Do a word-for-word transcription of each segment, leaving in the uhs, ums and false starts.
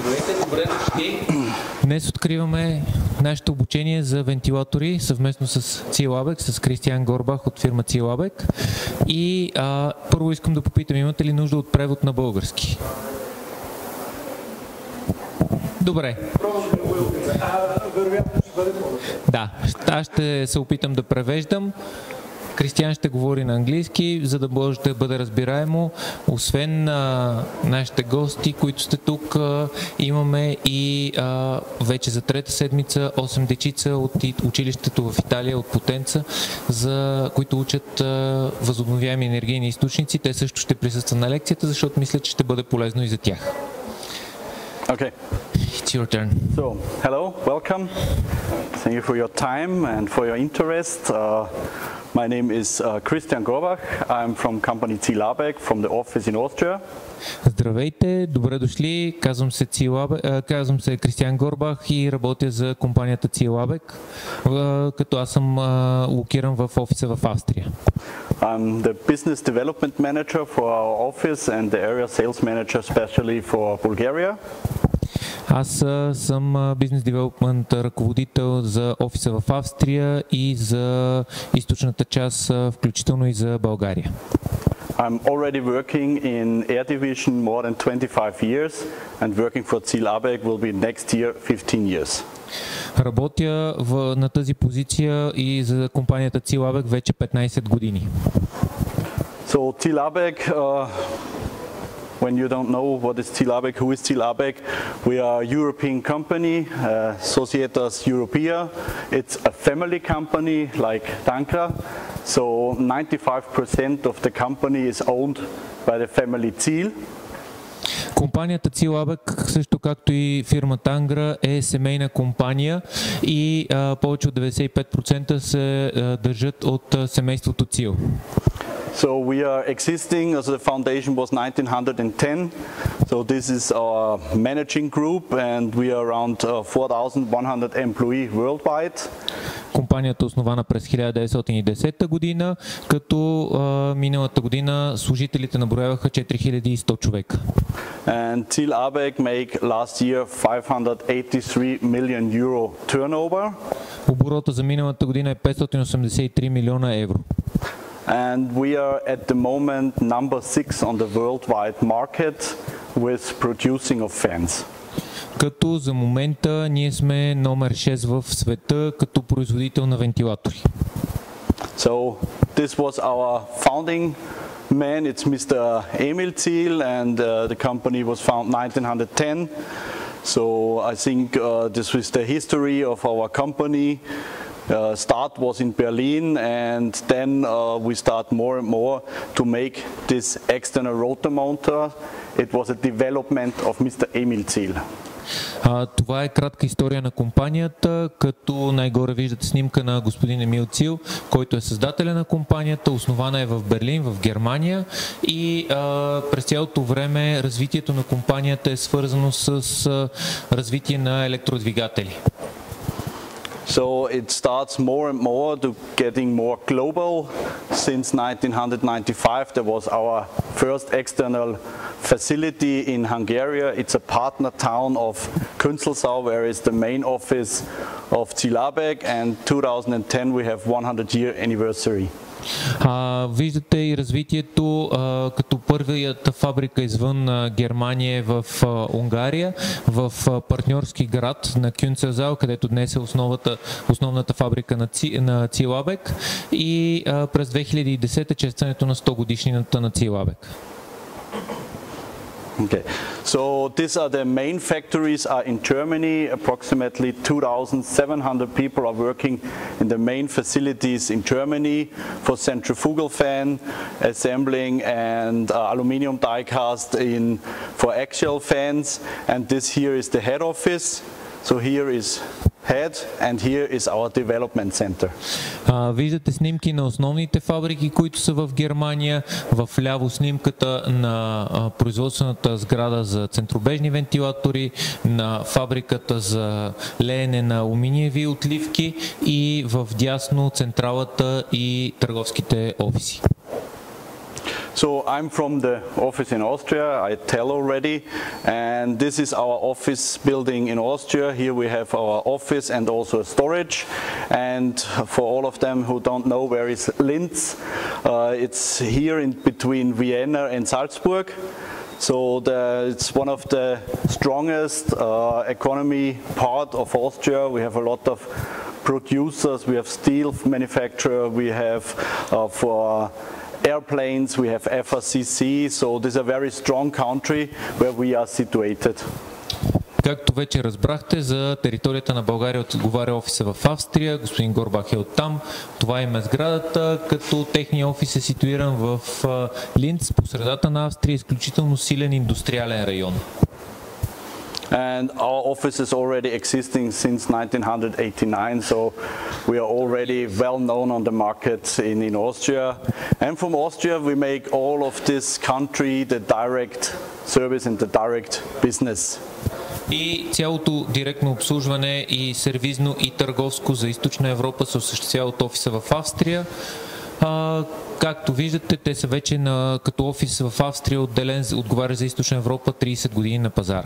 Здравейте, добре дошли. Днес откриваме нашето обучение за вентилатори съвместно с Ziehl Abegg, с Кристиан Горбах от фирма Ziehl Abegg. И а, първо искам да попитам, имате ли нужда от превод на български? Добре. Да, аз ще се опитам да превеждам. Кристиан ще говори на английски, за да може да бъде разбираемо. Освен а, нашите гости, които сте тук, а, имаме и а, вече за трета седмица осем дечица от училището в Италия, от Потенца, за които учат а, възобновяеми енергийни източници. Те също ще присъстват на лекцията, защото мисля, че ще бъде полезно и за тях. Okay. It's your turn. So, hello, welcome. Thank you for your time and for your interest. Uh, my name is uh, Christian Gorbach. I'm from company Ziehl Abegg from the office in Austria. Здравейте, добре дошли. Казвам се, Ziehl Abegg, казвам се Кристиан Горбах и работя за компанията Ziehl Abegg, като аз съм локиран в офиса в Австрия. I'm the business development manager for our office and the area sales manager especially for Bulgaria. Аз съм бизнес девелопмент ръководител за офиса в Австрия и за източната част, включително и за България. I'm already working in air division more than twenty-five years and working for Ziehl Abegg will be next year fifteen years. Работя в, на тази позиция и за компанията Ziehl Abegg вече петнайсет години. So Ziehl Abegg, uh, when you don't know what is Ziehl Abegg, who is Ziehl Abegg, we are a European company, uh, Societas Europea. It's a family company like TANGRA. So ninety-five percent of the company is owned by the family Ziehl. Компанията Ziehl Abegg, също както и фирма TANGRA, е семейна компания и а, повече от деветдесет и пет процента се а, държат от а, семейството Ziehl. So we are existing, as the foundation was nineteen ten, so this is our managing group and we are around uh, four thousand one hundred employees worldwide. Компанията е основана през хиляда деветстотин и десета година, като а, миналата година служителите наброяваха четири хиляди и сто човека. And Ziehl Abegg make last year five hundred eighty-three million euro turnover. Оборота за миналата година е петстотин осемдесет и три милиона евро. And we are at the moment number six on the worldwide market with producing of fans. Като за момента ние сме номер шест в света като производител на вентилатори. So this was our founding man, it's Mister Emil Ziehl and uh, the company was founded nineteen ten. So I think uh, this is the history of our company. Uh, start was in Berlin and then uh, we start more and more to make this external rotor motor. It was a development of Mister Emil Ziehl. А, това е кратка история на компанията, като най-горе виждате снимка на господин Емил Зiehl, който е създателя на компанията, основана е в Берлин, в Германия и а, през цялото време развитието на компанията е свързано с а, развитие на електродвигатели. So it starts more and more to getting more global. Since nineteen ninety-five there was our first external facility in Hungary. It's a partner town of Künzelsau where is the main office of Ziehl Abegg and two thousand ten we have one hundred year anniversary. А, виждате и развитието а, като първията фабрика извън а, Германия е в а, Унгария, в а, партньорски град на Кюнцелзау, където днес е основата, основната фабрика на, Ци, на Ziehl Abegg и а, през две хиляди и десета честването на сто годишнината на Ziehl Abegg. Okay, so these are the main factories are in Germany. Approximately two thousand seven hundred people are working in the main facilities in Germany for centrifugal fan assembling and uh, aluminium die cast in for axial fans. And this here is the head office. So here is head and here is our development center. А, виждате снимки на основните фабрики, които са в Германия. В ляво снимката на а, производствената сграда за центробежни вентилатори, на фабриката за леене на алуминиеви отливки и в дясно централата и търговските офиси. So I'm from the office in Austria, I tell already, and this is our office building in Austria. Here we have our office and also a storage. And for all of them who don't know where is Linz, uh, it's here in between Vienna and Salzburg. So the, it's one of the strongest uh, economy part of Austria. We have a lot of producers, we have steel manufacturer, we have uh, for airplanes, we have F A C C, so this is a very strong country where we are situated. Както вече разбрахте, за територията на България отговаря офиса в Австрия, господин Горбах е оттам. Това има сградата, като техният офис е ситуиран в Линц, по средата на Австрия, изключително силен индустриален район. And our office is already existing since nineteen eighty-nine, so we are already well known on the market in, in Austria. And from Austria we make all of this country the direct service and the direct business. И цялото директно обслужване и сервизно и търговско за Източна Европа се осъществява от офиса в Австрия. А, както виждате, те са вече на, като офис в Австрия отделен, отговаря за Източна Европа трийсет години на пазара.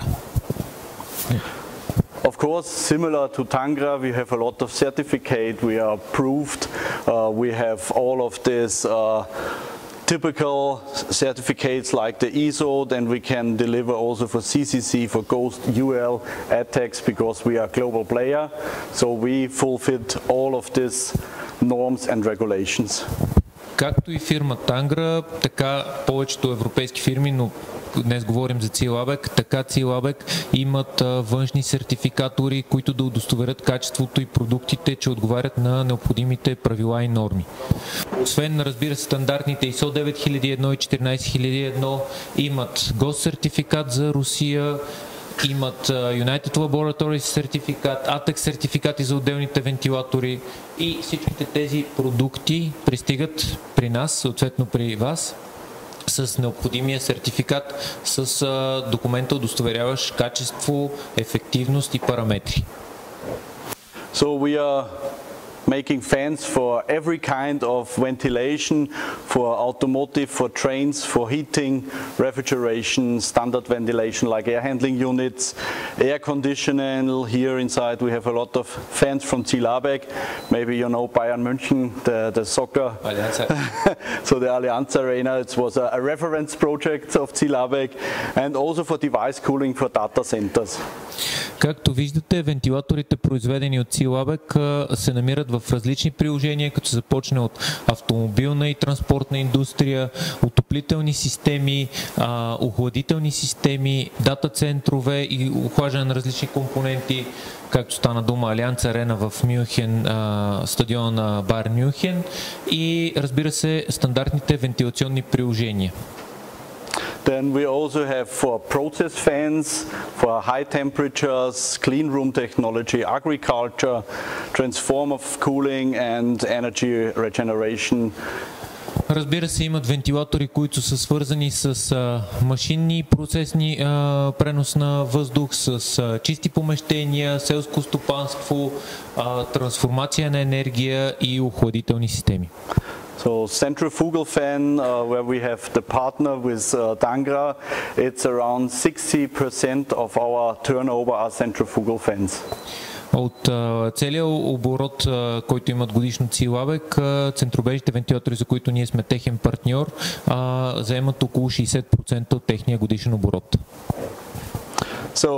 Of course, similar to TANGRA, we have a lot of certificate, we are approved, uh, we have all of this uh, typical certificates like the I S O, then we can deliver also for C C C, for GHOST, U L, ATEX, because we are a global player, so we fulfill all of these norms and regulations. Както и фирма TANGRA, така повечето европейски фирми, но днес говорим за Ziehl Abegg, така Ziehl Abegg имат а, външни сертификатори, които да удостоверят качеството и продуктите, че отговарят на необходимите правила и норми. Освен, разбира се, стандартните I S O девет хиляди и едно и четиринайсет хиляди и едно, имат GHOST сертификат за Русия, имат United Laboratories сертификат, ATEX сертификати за отделните вентилатори и всичките тези продукти пристигат при нас, съответно при вас, с необходимия сертификат, с а, документа, удостоверяващ качество, ефективност и параметри. So we are making fans for every kind of ventilation, for automotive, for trains, for heating, refrigeration, standard ventilation like air handling units, air conditioning. Here inside we have a lot of fans from Ziehl Abegg. Maybe you know Bayern München, the, the soccer. So the Allianz Arena, it was a, a reference project of Ziehl Abegg, and also for device cooling for data centers. Както виждате, вентилаторите, произведени от Ziehl Abegg, се намират в различни приложения, като се започне от автомобилна и транспортна индустрия, отоплителни системи, а, охладителни системи, дата центрове и охлаждане на различни компоненти, както стана дума Алианц Арена в Мюнхен, а, стадиона на Байер Мюнхен и, разбира се, стандартните вентилационни приложения. Then we also have for process fans, for high temperatures, clean room technology, agriculture, transformer cooling and energy regeneration. Разбира се, имат вентилатори, които са свързани с а, машинни и процесни а, пренос на въздух, с а, чисти помещения, селско стопанство, а, трансформация на енергия и охладителни системи. So centrifugal fan, uh, where we have the partner with uh, TANGRA, it's around sixty percent of our turnover are centrifugal fans. От а, целият оборот, а, който имат годишно Ziehl Abegg, а, центробежните вентилатори, за които ние сме техен партньор, а, заемат около шейсет процента от техния годишен оборот. So,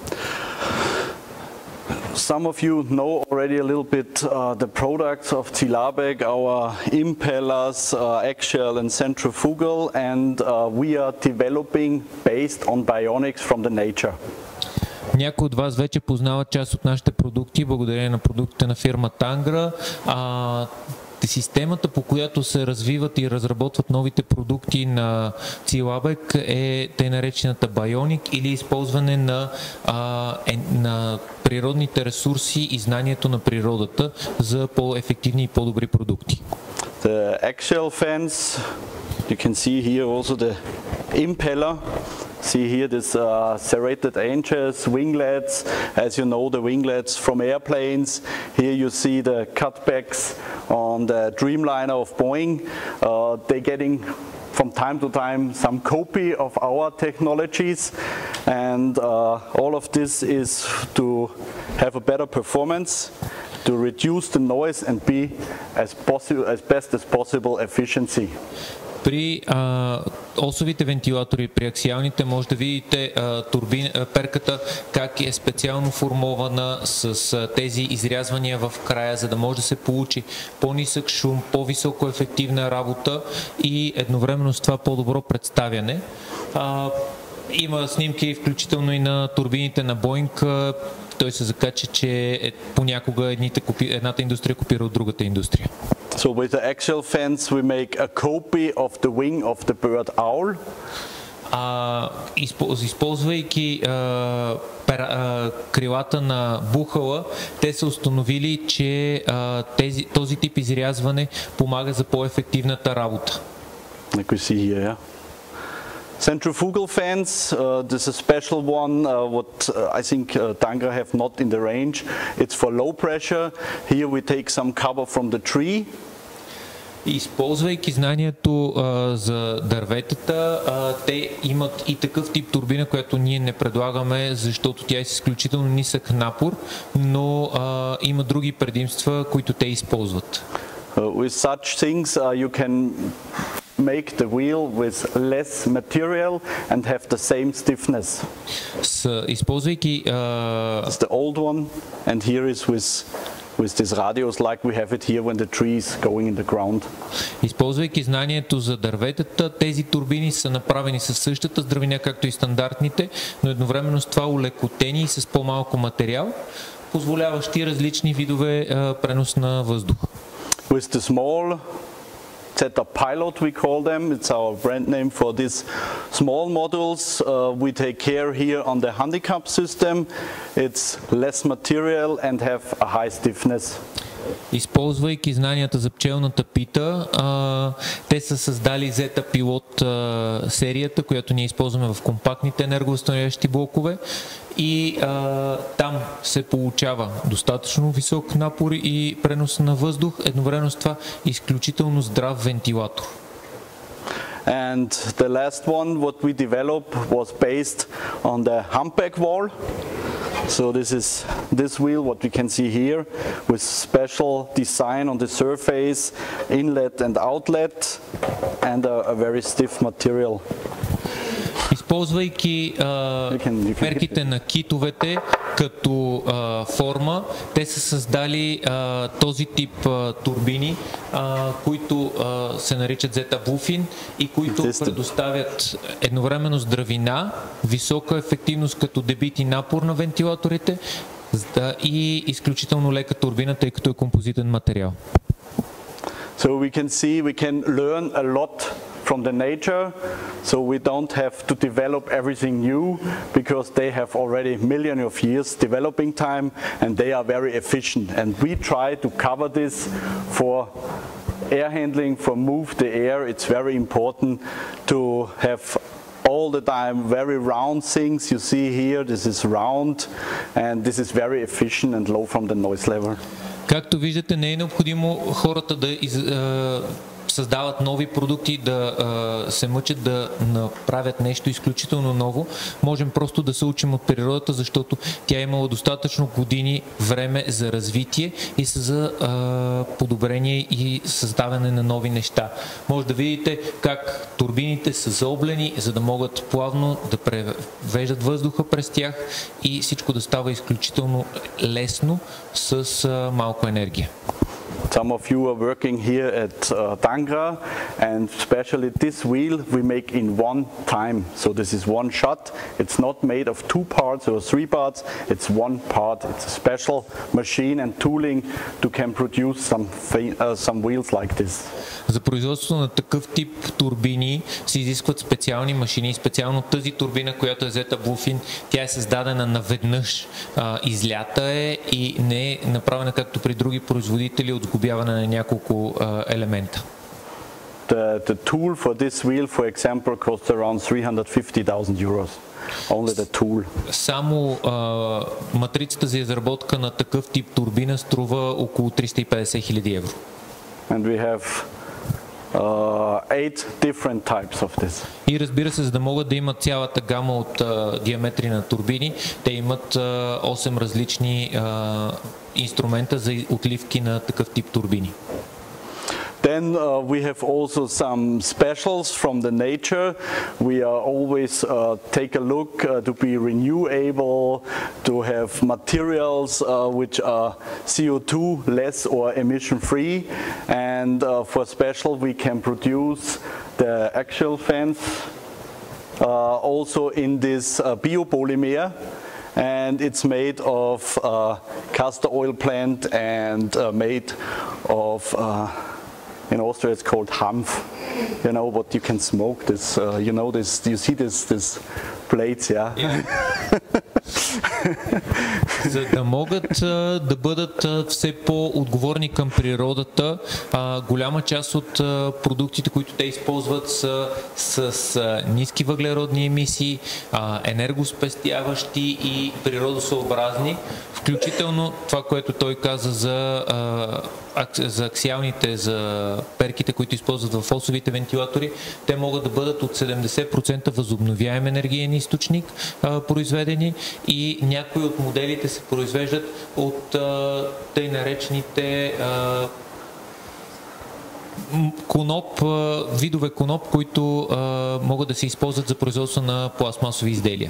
some of you know already a little bit uh, the products of Ziehl Abegg, our impellers, uh, axial and centrifugal, and uh, we are developing based on bionics from the nature. Някои от вас вече познават част от нашите продукти, благодарение на продуктите на фирма TANGRA. А, системата, по която се развиват и разработват новите продукти на Ziehl Abegg, е тъй наречената Bionic или използване на, а, е, на природните ресурси и знанието на природата за по-ефективни и по-добри продукти. The axial fans, you can see here also the impeller. See here this uh, serrated edges, winglets, as you know the winglets from airplanes. Here you see the cutbacks on the Dreamliner of Boeing. Uh, they're getting from time to time some copy of our technologies, and uh, all of this is to have a better performance, to reduce the noise and be as possible, as best as possible efficiency. При а, осовите вентилатори, при аксиалните, може да видите а, турбин, а, перката как е специално формована с а, тези изрязвания в края, за да може да се получи по-нисък шум, по-високо ефективна работа и едновременно с това по-добро представяне. А, има снимки включително и на турбините на Боинг. Той се закача, че е, понякога едните копи, едната индустрия копира от другата индустрия. So with the axial fans we make a copy of the wing of the bird owl. А, използвайки а, пера, а, крилата на бухала, те са установили, че а, тези, този тип изрязване помага за по-ефективната работа. Like we see here, yeah. Centrifugal fans, uh, this is a special one, uh, what uh, I think uh, TANGRA have not in the range. It's for low pressure. Here we take some cover from the tree. Използвайки знанието а, за дърветата, а, те имат и такъв тип турбина, която ние не предлагаме, защото тя е с изключително нисък напор, но а, има други предимства, които те използват. Uh, with such things uh, you can make the wheel with less material and have the same stiffness. С, използвайки uh, It's the old one, and here is with with this radius like we have it here when the tree is going in the ground. Използвайки знанието за дърветата, тези турбини са направени със същата здравина, както и стандартните, но едновременно с това улекотени и с по-малко материал, позволяващи различни видове uh, пренос на въздух. With the small Zeta Pilot, we call them. It's our brand name for these small models. Uh, we take care here on the handicap system. It's less material and have a high stiffness. Използвайки знанията за пчелната пита, а, те са създали Zeta Pilot а, серията, която ние използваме в компактните енерговъзстановящи блокове, и а, там се получава достатъчно висок напор и пренос на въздух, едновременно с това изключително здрав вентилатор. And the last one what we developed was based on the humpback wall. So this is this wheel what we can see here with special design on the surface, inlet and outlet, and a, a very stiff material. Използвайки а, you can, you can перките на китовете като а, форма, те са създали а, този тип а, турбини, а, които а, се наричат Zeta Bluefin и които предоставят едновременно здравина, висока ефективност като дебит и напор на вентилаторите и изключително лека турбина, тъй като е композитен материал. So we can see, we can learn a lot from the nature, so we don't have to develop everything new because they have already millions of years developing time and they are very efficient, and we try to cover this for air handling, for move the air. It's very important to have all the time very round things. You see here, this is round and this is very efficient and low from the noise level. Както виждате, не е необходимо хората да из, а, създават нови продукти, да а, се мъчат да направят нещо изключително ново. Можем просто да се учим от природата, защото тя е имала достатъчно години време за развитие и за а, подобрение и създаване на нови неща. Може да видите как турбините са заоблени, за да могат плавно да превеждат въздуха през тях и всичко да става изключително лесно с а, малко енергия. Some of you are working here at uh, TANGRA, and especially this wheel we make in one time. So this is one shot. It's not made of two parts or three parts. It's one part. It's a special machine and tooling to can produce some uh, some wheels like this. За производството на такъв тип турбини се изискват специални машини. Специално тази турбина, която е Zeta Bluefin, тя е създадена наведнъж. А, излята е и не е направена както при други производители от сгубяване на няколко а, елемента. The, the tool for this wheel, for example, costs around three hundred fifty thousand euros. Only the tool. Само а, матрицата за изработка на такъв тип турбина струва около триста и петдесет хиляди евро. And we have uh, eight different types of this. И разбира се, за да могат да имат цялата гама от а, диаметри на турбини, те имат а, осем различни а, инструмента за отливки на такъв тип турбини. Then uh, we have also some specials from the nature. We are always uh, take a look uh, to be renewable, to have materials uh, which are C O two less or emission free, and uh, for special we can produce the axial fans uh, also in this uh, biopolymer. And it's made of uh, castor oil plant and uh, made of uh, in Austria it's called Hanf. You know what you can smoke. This, uh, you know this. You see this this plates, yeah. Yeah. За да могат а, да бъдат а, все по-отговорни към природата, а, голяма част от а, продуктите, които те използват, са с а, ниски въглеродни емисии, а, енергоспестяващи и природосъобразни, включително това, което той каза за, а, за аксиалните, за перките, които използват в осовите вентилатори. Те могат да бъдат от седемдесет процента възобновяем енергиен източник а, произведени, и някои от моделите се произвеждат от а, тъй наречените а, коноп, а, видове коноп, които а, могат да се използват за производство на пластмасови изделия.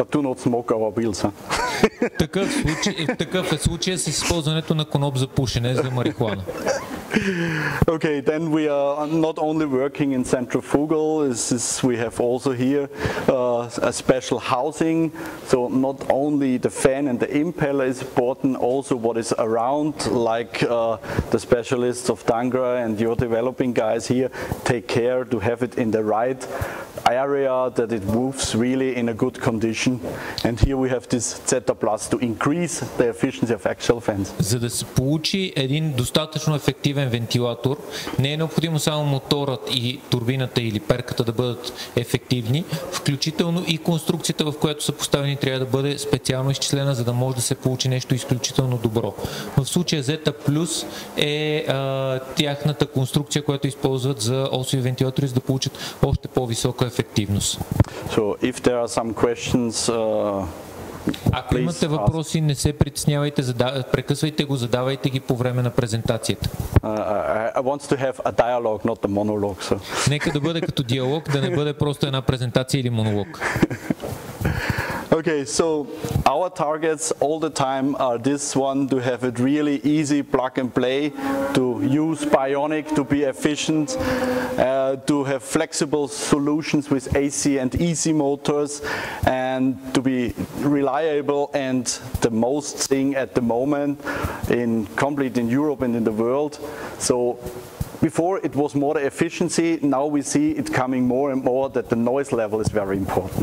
Такъв, случай, такъв е случай с използването на коноп за пушене за марихуана. Okay, then we are not only working in centrifugal, this is, we have also here uh, a special housing, so not only the fan and the impeller is important, also what is around, like uh, the specialists of TANGRA and your developing guys here take care to have it in the right area, that it moves really in a good condition, and here we have this Zeta Plus to increase the efficiency of axial fans. За да се получи един достатъчно ефективен вентилатор, не е необходимо само моторът и турбината или перката да бъдат ефективни, включително и конструкцията, в която са поставени, трябва да бъде специално изчислена, за да може да се получи нещо изключително добро. В случая Zeta Plus е а, тяхната конструкция, която използват за осови вентилатори, за да получат още по-висока ефективност. So if there are some questions, uh, ако имате въпроси, не се притеснявайте, задав... прекъсвайте го, задавайте ги по време на презентацията. Uh, I want to have a dialogue, not a monologue. So. Нека да бъде като диалог, да не бъде просто една презентация или монолог. Okay, so our targets all the time are this one, to have it really easy, plug and play, to use bionic, to be efficient, uh, to have flexible solutions with A C and E C motors, and to be reliable, and the most thing at the moment in complete in Europe and in the world. So before it was more the efficiency, now we see it coming more and more that the noise level is very important.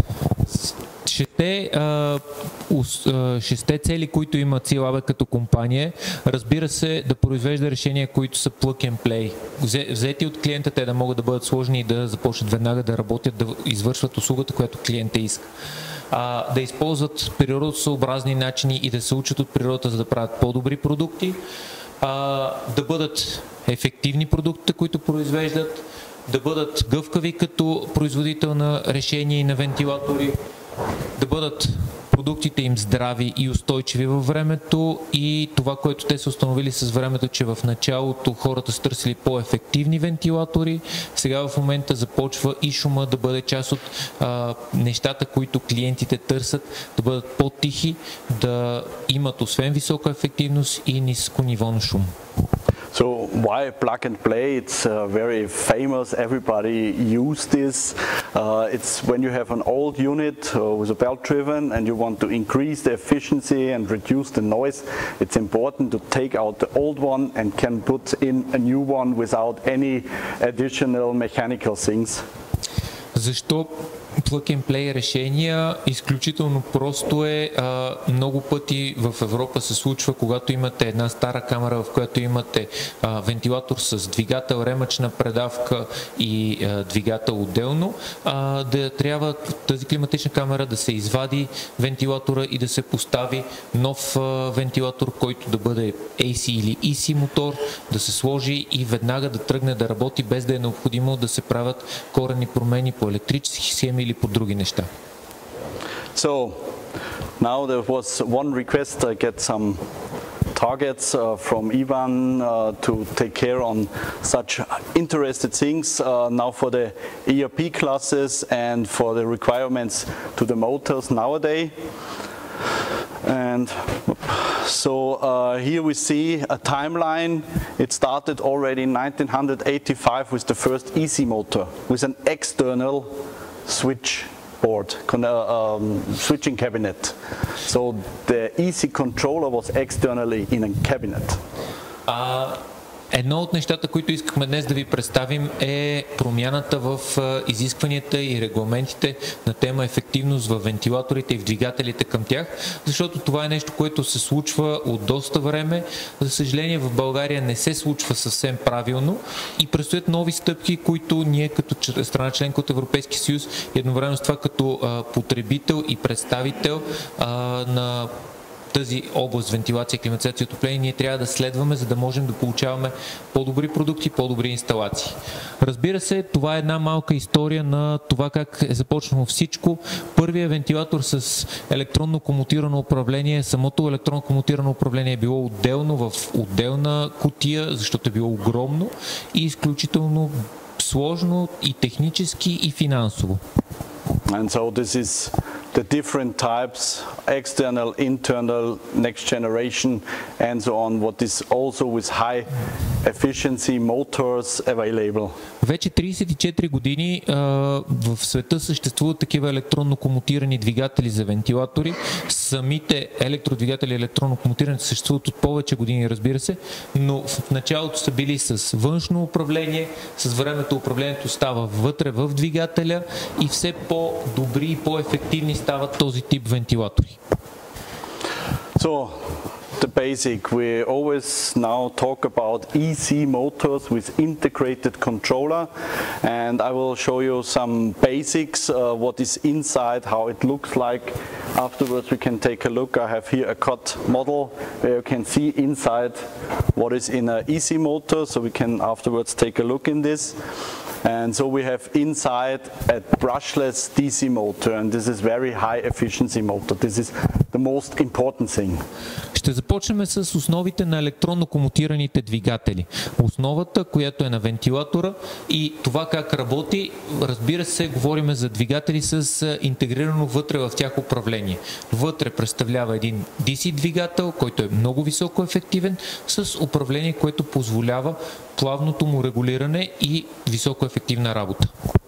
Шесте, а, шесте цели, които има Ziehl Abegg като компания, разбира се, да произвежда решения, които са plug and play. Взети от клиента, те да могат да бъдат сложни и да започнат веднага да работят, да извършват услугата, която клиента иска. А, да използват природосъобразни начини и да се учат от природата, за да правят по-добри продукти, а, да бъдат ефективни продуктите, които произвеждат, да бъдат гъвкави като производител на решения и на вентилатори, да бъдат продуктите им здрави и устойчиви във времето, и това, което те са установили с времето, че в началото хората са търсили по-ефективни вентилатори, сега в момента започва и шума да бъде част от а, нещата, които клиентите търсят, да бъдат по-тихи, да имат освен висока ефективност и ниско ниво на шум. So why plug and play? It's uh, very famous. Everybody use this. Uh, it's when you have an old unit uh, with a belt driven and you want to increase the efficiency and reduce the noise. It's important to take out the old one and can put in a new one without any additional mechanical things. Защо plug and play решения. Изключително просто е. А, много пъти в Европа се случва, когато имате една стара камера, в която имате а, вентилатор с двигател, ремъчна предавка и а, двигател отделно, а, да трябва тази климатична камера да се извади вентилатора и да се постави нов а, вентилатор, който да бъде ей си или и си мотор, да се сложи и веднага да тръгне да работи, без да е необходимо да се правят коренни промени по електрически схеми или по други неща. So now there was one request. I get some targets uh, from Ivan uh, to take care on such interested things uh, now for the E R P classes and for the requirements to the motors nowadays. And so uh, here we see a timeline. It started already in nineteen eighty-five with the first E C motor with an external switch board, uh, um, switching cabinet. So the E C controller was externally in a cabinet. Uh... Едно от нещата, които искахме днес да ви представим, е промяната в изискванията и регламентите на тема ефективност в вентилаторите и в двигателите към тях, защото това е нещо, което се случва от доста време. За съжаление в България не се случва съвсем правилно и предстоят нови стъпки, които ние като страна членка от Европейския съюз и едновременно с това като потребител и представител на тази област вентилация, климатизация и отопление ние трябва да следваме, за да можем да получаваме по-добри продукти, по-добри инсталации. Разбира се, това е една малка история на това как е започнало всичко. Първият вентилатор с електронно комутирано управление, самото електронно комутирано управление е било отделно в отделна кутия, защото е било огромно и изключително сложно и технически, и финансово. And so this is the different types, external, internal, next generation, and so on, what is also with high efficiency motors available. Вече тридесет и четири години а, в света съществуват такива електронно комутирани двигатели за вентилатори. Самите електродвигатели електронно комутирани съществуват от повече години, разбира се, но в началото са били с външно управление, с времето управлението става вътре в двигателя и все по-добри и по-ефективни стават този тип вентилатори. So, the basic, we always now talk about E C motors with integrated controller, and I will show you some basics, uh, what is inside, how it looks like. Afterwards we can take a look. I have here a cut model where you can see inside what is in a E C motor, so we can afterwards take a look in this. And so we have inside a brushless D C motor, and this is very high efficiency motor. This is the most important thing. Ще започнем с основите на електронно комутираните двигатели. Основата, която е на вентилатора и това как работи, разбира се, говорим за двигатели с интегрирано вътре в тях управление. Вътре представлява един Ди Си двигател, който е много високо ефективен, с управление, което позволява плавното му регулиране и високо ефективна работа.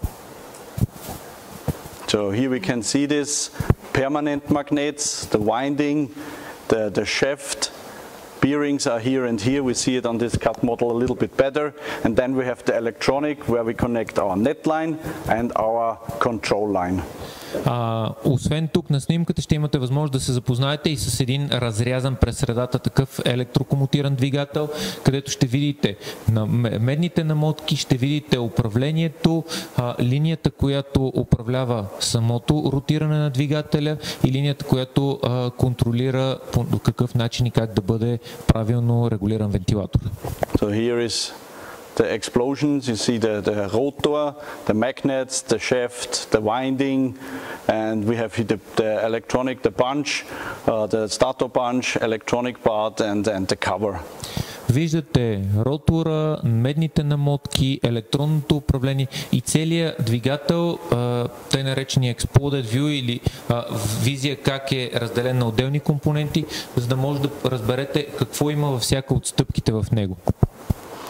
So here we can see this permanent magnets, the winding, the, the shaft, bearings are here and here. We see it on this cut model a little bit better. And then we have the electronic where we connect our net line and our control line. А, освен тук на снимката ще имате възможност да се запознаете и с един разрязан през средата такъв електрокомутиран двигател, където ще видите на медните намотки, ще видите управлението, а, линията, която управлява самото ротиране на двигателя и линията, която а, контролира по какъв начин и как да бъде правилно регулиран вентилатор. So here is the explosions, you see the, the rotor, the magnets, the shaft, the winding, and we have here the, the electronic, the bunch, uh, the starter bunch, electronic part, and, and the cover. Виждате ротора, медните намотки, електронното управление и целият двигател, тъй наречения Exploded View или а, визия как е разделен на отделни компоненти, за да може да разберете какво има във всяка от стъпките в него.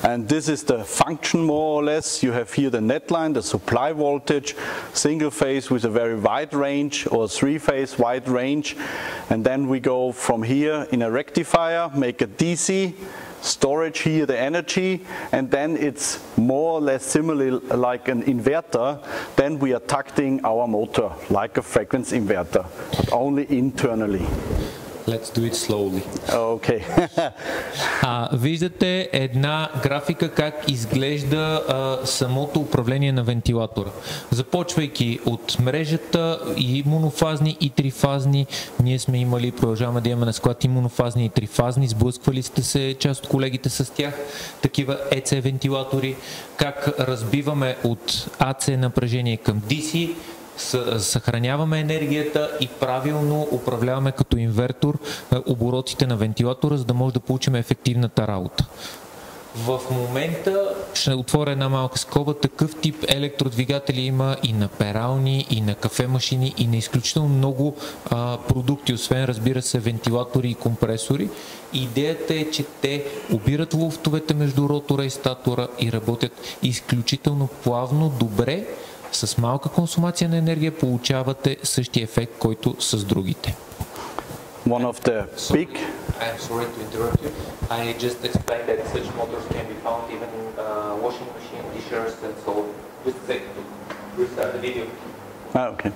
And this is the function more or less. You have here the net line, the supply voltage, single phase with a very wide range or three phase wide range. And then we go from here in a rectifier, make a D C, storage here the energy, and then it's more or less similarly like an inverter. Then we are tacting our motor like a frequency inverter, but only internally. Let's do it slowly. Okay. а, виждате една графика как изглежда а, самото управление на вентилатора. Започвайки от мрежата и монофазни и трифазни, ние сме имали, продължаваме да имаме на склад и монофазни и трифазни, сблъсквали сте се част от колегите с тях, такива Е Це вентилатори, как разбиваме от А Це напрежение към Ди Си, съхраняваме енергията и правилно управляваме като инвертор оборотите на вентилатора, за да може да получим ефективната работа. В момента ще отворя една малка скоба. Такъв тип електродвигатели има и на перални, и на кафемашини, и на изключително много а, продукти, освен, разбира се, вентилатори и компресори. Идеята е, че те обират луфтовете между ротора и статора и работят изключително плавно, добре. С малка консумация на енергия получавате същия ефект, който с другите. One of the big... I'm sorry to interrupt you. I just explained that such motors can be found even in uh, washing machine, dishers and so on. Just a second to restart the video. Ah, okay.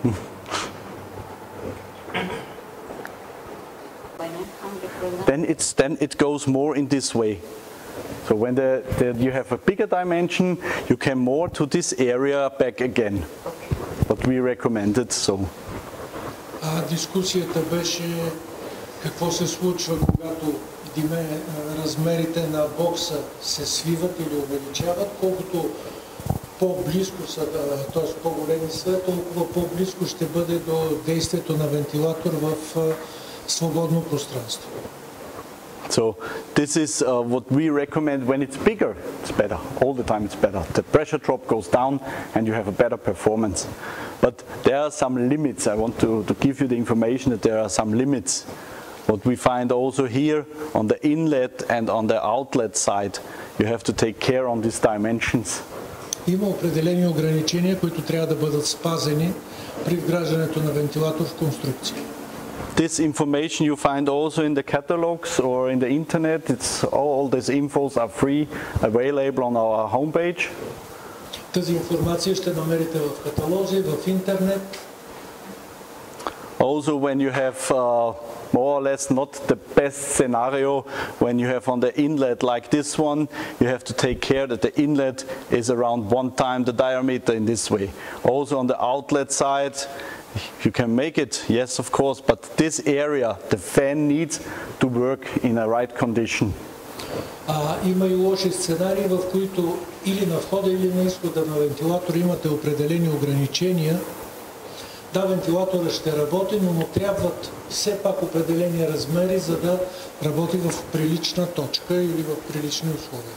Then it's then it goes more in this way. So when the, the, you have a bigger dimension, you can more to this area back again. What we recommended. So. А, дискусията беше какво се случва, когато диме, размерите на бокса се свиват или увеличават, колкото по-близко са, т.е. по-големи са, толкова по-близко ще бъде до действието на вентилатор в свободно пространство. So this is uh, what we recommend. When it's bigger, it's better. All the time it's better. The pressure drop goes down and you have a better performance. But there are some limits. I want to, to give you the information that there are some limits. What we find also here on the inlet and on the outlet side, you have to take care on these dimensions. Има определени ограничения, които трябва да бъдат спазени при вграждането на вентилатор в конструкция. This information you find also in the catalogs or in the internet. It's all, all these infos are free, available on our homepage. Тази информация ще намерите в каталози, в интернет. Also when you have uh, more or less not the best scenario, when you have on the inlet like this one, you have to take care that the inlet is around one time the diameter in this way. Also on the outlet side, you can make it, yes of course, but this area, the fan needs to work in a right condition. А, има и лоши сценарии, в които или на входа, или на изхода на вентилатор имате определени ограничения. Да, вентилаторът ще работи, но му трябват все пак определени размери, за да работи в прилична точка или в прилични условия.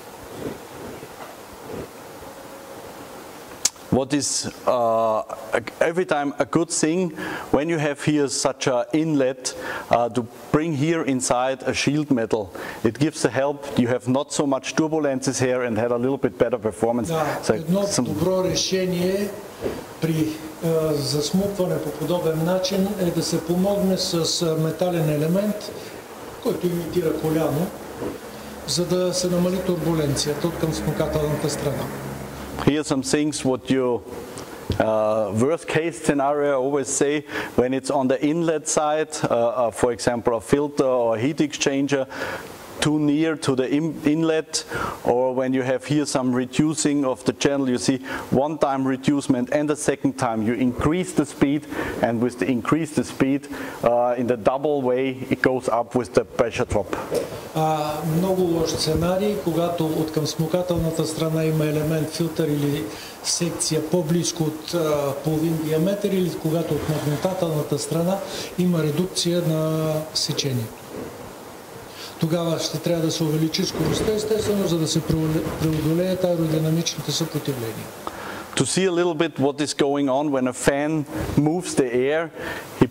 What is uh, every time a good thing when you have here such an inlet uh, to bring here inside a shield metal. It gives the help. You have not so much turbulences here and had a little bit better performance. Да, so едно some... добро решение при uh, засмукване по подобен начин е да се помогне с метален елемент, който имитира коляно, за да се намали турбуленцията от към смукателната страна. Here are some things what you uh, worst case scenario I always say when it's on the inlet side, uh, uh, for example a filter or a heat exchanger too near to the in inlet, or when you have here some reducing of the channel, you see one time reducement and the second time you increase the speed, and with the increase the speed uh, in the double way it goes up with the pressure drop. А, много лош сценарий, когато от към смукателната страна има елемент филтър или секция по-близко от а, половин диаметър, или когато от нагнетателната страна има редукция на сечението. Тогава ще трябва да се увеличи скоростта, естествено, за да се преодолеят аеродинамичните съпротивления. To see a little bit what is going on when a fan moves the air, he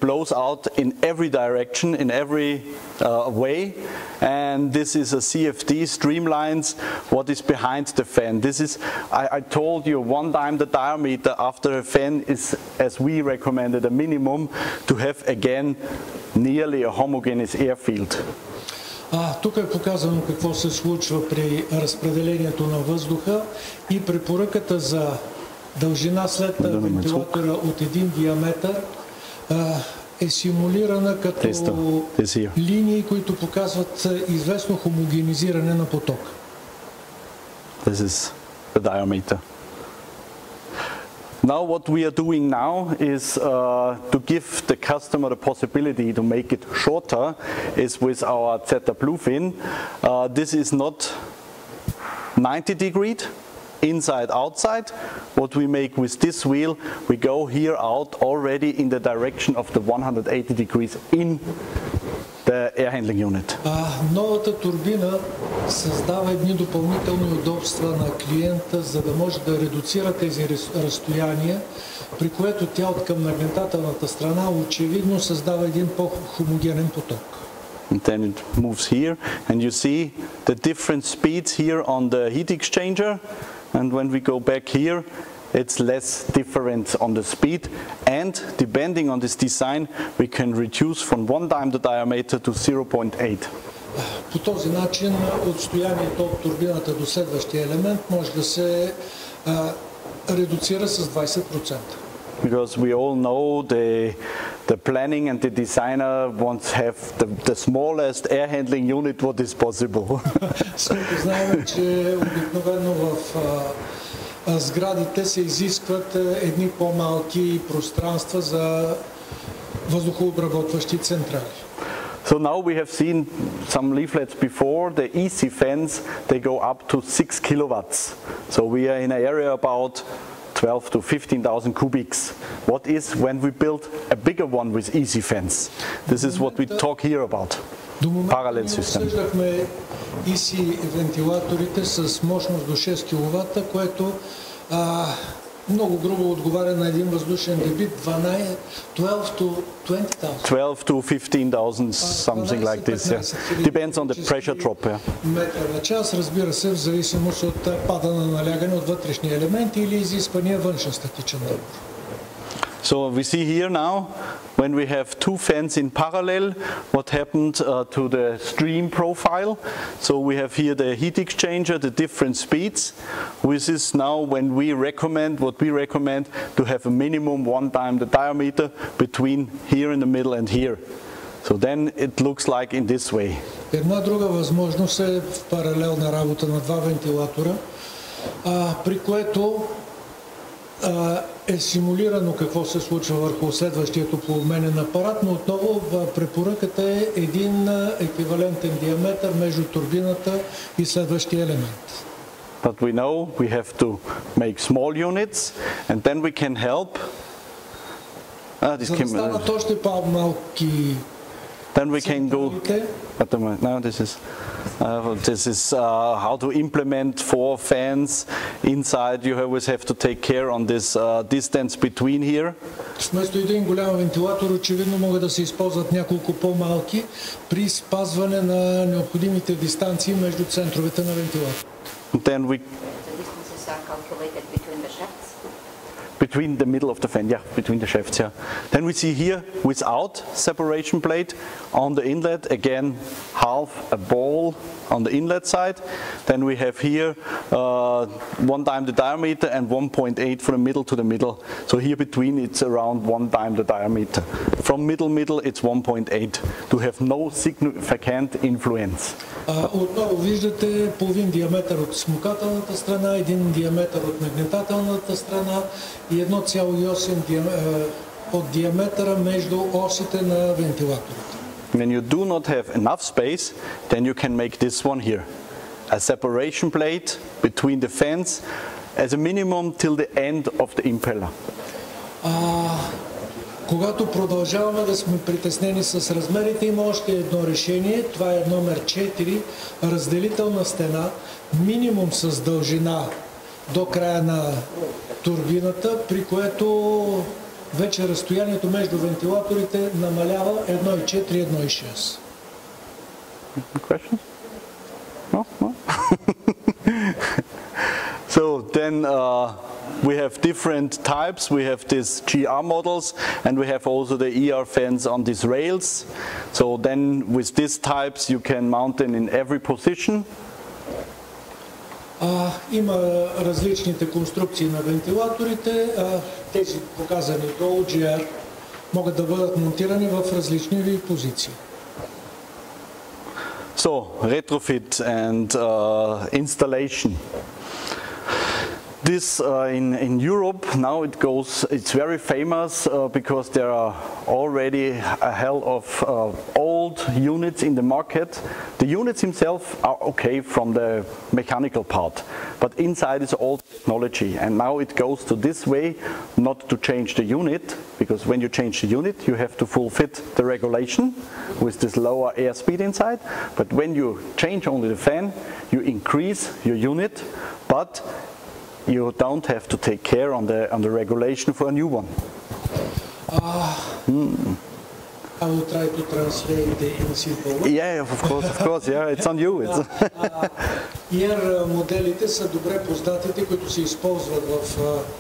blows out in every direction, in every uh, way, and this is a C F D, streamlines what is behind the fan. This is, I, I told you, one time the diameter after a fan is, as we recommended, a minimum to have again nearly a homogeneous airfield. А, тук е показано какво се случва при разпределението на въздуха и препоръката за дължина след вентилатора от един диаметър а, е симулирана като линии, които показват известно хомогенизиране на потока. This is the diameter. Now what we are doing now is uh, to give the customer the possibility to make it shorter is with our Zeta Bluefin. Uh, this is not ninety degree inside outside. What we make with this wheel, we go here out already in the direction of the one hundred eighty degrees in the air handling unit. А, новата турбина създава едни допълнителни удобства на клиента, за да може да редуцира тези разстояния, при което тя от към нагнетателната страна очевидно създава един по-хомогенен поток. And then it moves here, and you see the different speeds here on the heat exchanger, and when we go back here, it's less difference on the speed, and depending on this design, we can reduce from one time the diameter to zero point eight. По този начин отстоянието от турбината до следващия елемент може да се а, редуцира с двайсет процента. Because we all know the the planning and the designer wants to have the, the smallest air handling unit what is possible. Всички знаем, че обикновено в а, сградите се изискват едни по-малки пространства за въздухообработващи централи. So now we have seen some leaflets before. The easy fans, they go up to six kilowatts. So we are in an area about twelve to fifteen thousand cubics. What is when we build a bigger one with easy fans? This is what we talk here about. Parallel system. Обсъждахме И Си вентилаторите с мощност до шест киловата, което а, много грубо отговаря на един въздушен дебит дванайсет, twelve to twenty thousand. twelve to fifteen thousand, something like this. Yeah. Depends on the pressure drop. Yeah. Метра на час, разбира се, в зависимост от пада на налягане от вътрешни елементи или изисквания външен статичен набор. So we see here now, when we have two fans in parallel, what happened uh, to the stream profile. So we have here the heat exchanger, the different speeds. This is now when we recommend, what we recommend, to have a minimum one time the diameter between here in the middle and here. So then it looks like in this way. Една друга възможност е в паралелна работа на два вентилатора, а, при което а, е симулирано какво се случва върху следващия топлообменен апарат, но отново препоръката е един еквивалентен диаметър между турбината и следващия елемент. But we know we have to make small units, and then we can help. Ah, this За да станат още по-малки. Then we can go. At the moment, now this is uh, this is uh, how to implement four fans inside. You always have to take care on this uh, distance between here. Вместо един голям вентилатор, очевидно могат да се използват няколко по-малки при спазване на необходимите дистанции между центровете на вентилатора. Then we. Between the middle of the fan, yeah, between the shafts, yeah. Then we see here, without separation plate, on the inlet, again, half a ball on the inlet side. Then we have here uh, one time the diameter and one point eight from the middle to the middle. So here between it's around one time the diameter. From middle middle it's one point eight to have no significant influence. А, отново виждате половин диаметър от смукателната страна, един диаметър от нагнетателната страна и едно цяло и осем от диаметъра между осите на вентилаторите. When you do not have enough space, then you can make this one here. A separation plate between the fans as a minimum till the end of the impeller. А, когато продължаваме да сме притеснени с размерите, има още едно решение. Това е номер четири. Разделителна стена, минимум с дължина до края на турбината, при което вече разстоянието между вентилаторите намалява едно цяло четири - едно цяло шест. Questions? No? No? So then uh, we have different types. We have these G R models, and we have also the E R fans on these rails. So then with these types you can mount them in every position. А, има различните конструкции на вентилаторите. А, тези показани долу G R могат да бъдат монтирани в различни позиции. So, retrofit and uh, installation. This uh, in, in Europe now it goes, it's very famous uh, because there are already a hell of uh, old units in the market. The units themselves are okay from the mechanical part, but inside is old technology, and now it goes to this way, not to change the unit, because when you change the unit you have to fulfill the regulation with this lower airspeed inside, but when you change only the fan you increase your unit, but you don't have to take care on the on the regulation for a new one. Uh, mm. I will try to translate in simple way. Yeah, of course, of course, yeah, it's on you. It's E R моделите са добре познатите, които се използват в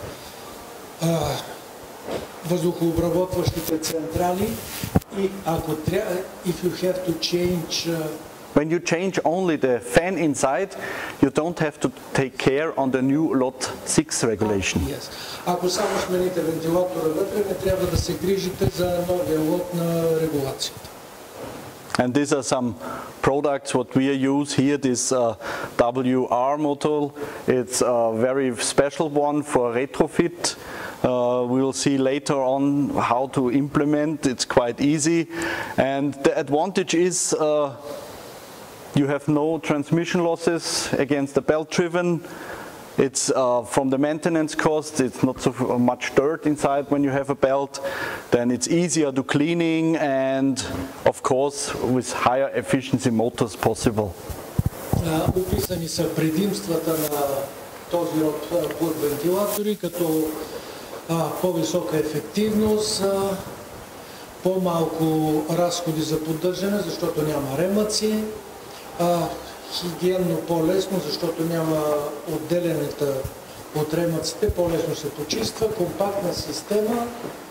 въздухообработващите централи, и ако трябва, if you have to change uh, when you change only the fan inside, you don't have to take care on the new lot six regulation. Ah, yes. Ако само смените вентилатора вътре, не трябва да се грижите за новия лот на регулацията. And these are some products what we use here, this uh, W R model. It's a very special one for retrofit. Uh, we will see later on how to implement. It's quite easy. And the advantage is uh, you have no transmission losses against the belt driven. It's uh, from the maintenance cost, it's not so much dirt inside when you have a belt. Then it's easier to cleaning, and of course with higher efficiency motors possible. Описани са предимствата на този род вентилатори, като по-висока ефективност, по-малко разходи за поддържане, защото няма ремъци, хигиенно по-лесно, защото няма отделянето от ремъците, по-лесно се почиства, компактна система.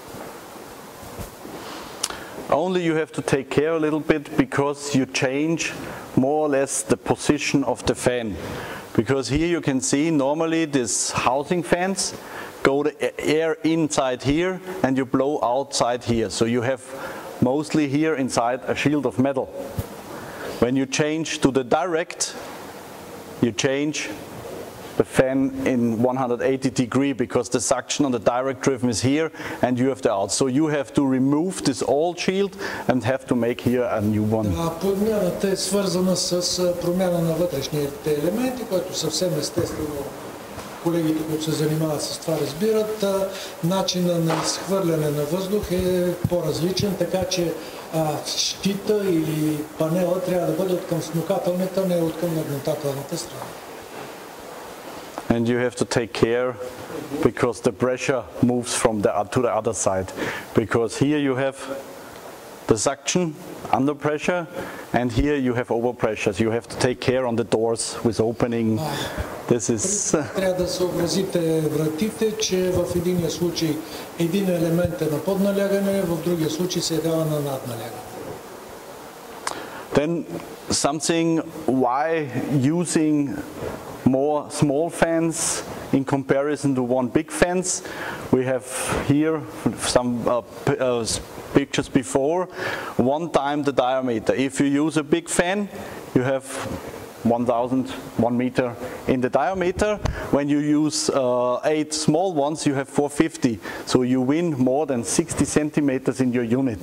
Only you have to take care a little bit because you change more or less the position of the fan. Because here you can see normally these housing fans go the air inside here and you blow outside here. So you have mostly here inside a shield of metal. When you change to the direct, you change the fan in one hundred eighty degree because the suction on the direct driven is here and you have the out. So you have to remove this old shield and have to make here a new one. Подмяната е свързана с промяна на вътрешните елементи, което съвсем естествено колегите, които се занимават с това, разбират. Начина на изхвърляне на въздух е по-различен, така че щита или панела трябва да бъде от към смукателната, не от към нагнетателната страна. And you have to take care because the pressure moves from the to the other side. Because here you have the suction under pressure, and here you have overpressure. So you have to take care on the doors with opening. This is. Трябва да съобразите вратите, че в единия случай един елемент е на подналягане, в другия случай се дава на надналягане. Then something why using more small fans in comparison to one big fans. We have here some uh, uh, pictures before. One time the diameter. If you use a big fan, you have one thousand, one meter in the diameter. When you use uh, eight small ones, you have four hundred fifty. So you win more than sixty centimeters in your unit.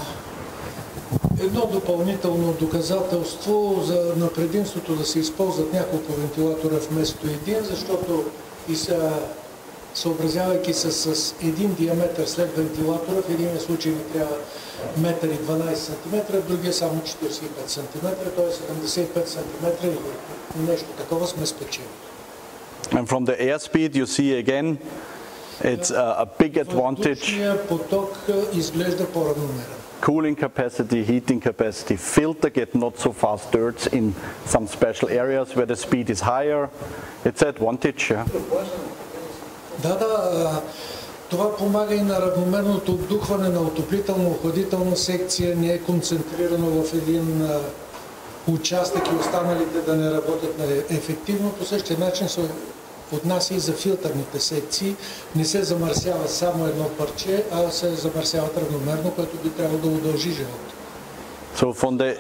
Едно допълнително доказателство за, на предимството да се използват няколко вентилатора вместо един, защото и са, съобразявайки се с един диаметър след вентилатора, в един случай ни трябва метър и дванадесет сантиметра, в другия само четиридесет и пет сантиметра, т.е. седемдесет и пет сантиметра или нещо такова сме спечели. And from the airspeed you see again It's a, a big advantage. Въздушният поток изглежда по-равномерен. Cooling capacity, heating capacity, filter get not so fast dirts in some special areas where the speed is higher. It's an advantage. Yeah. Да, да. Това помага и на равномерното обдухване на отоплително-охладителна секция. Не е концентрирано в един участък и останалите да не работят ефективно. По същия начин се отнася и за филтърните секции. Не се замърсява само едно парче, а се замърсяват равномерно, което би трябвало да удължи живота. So from the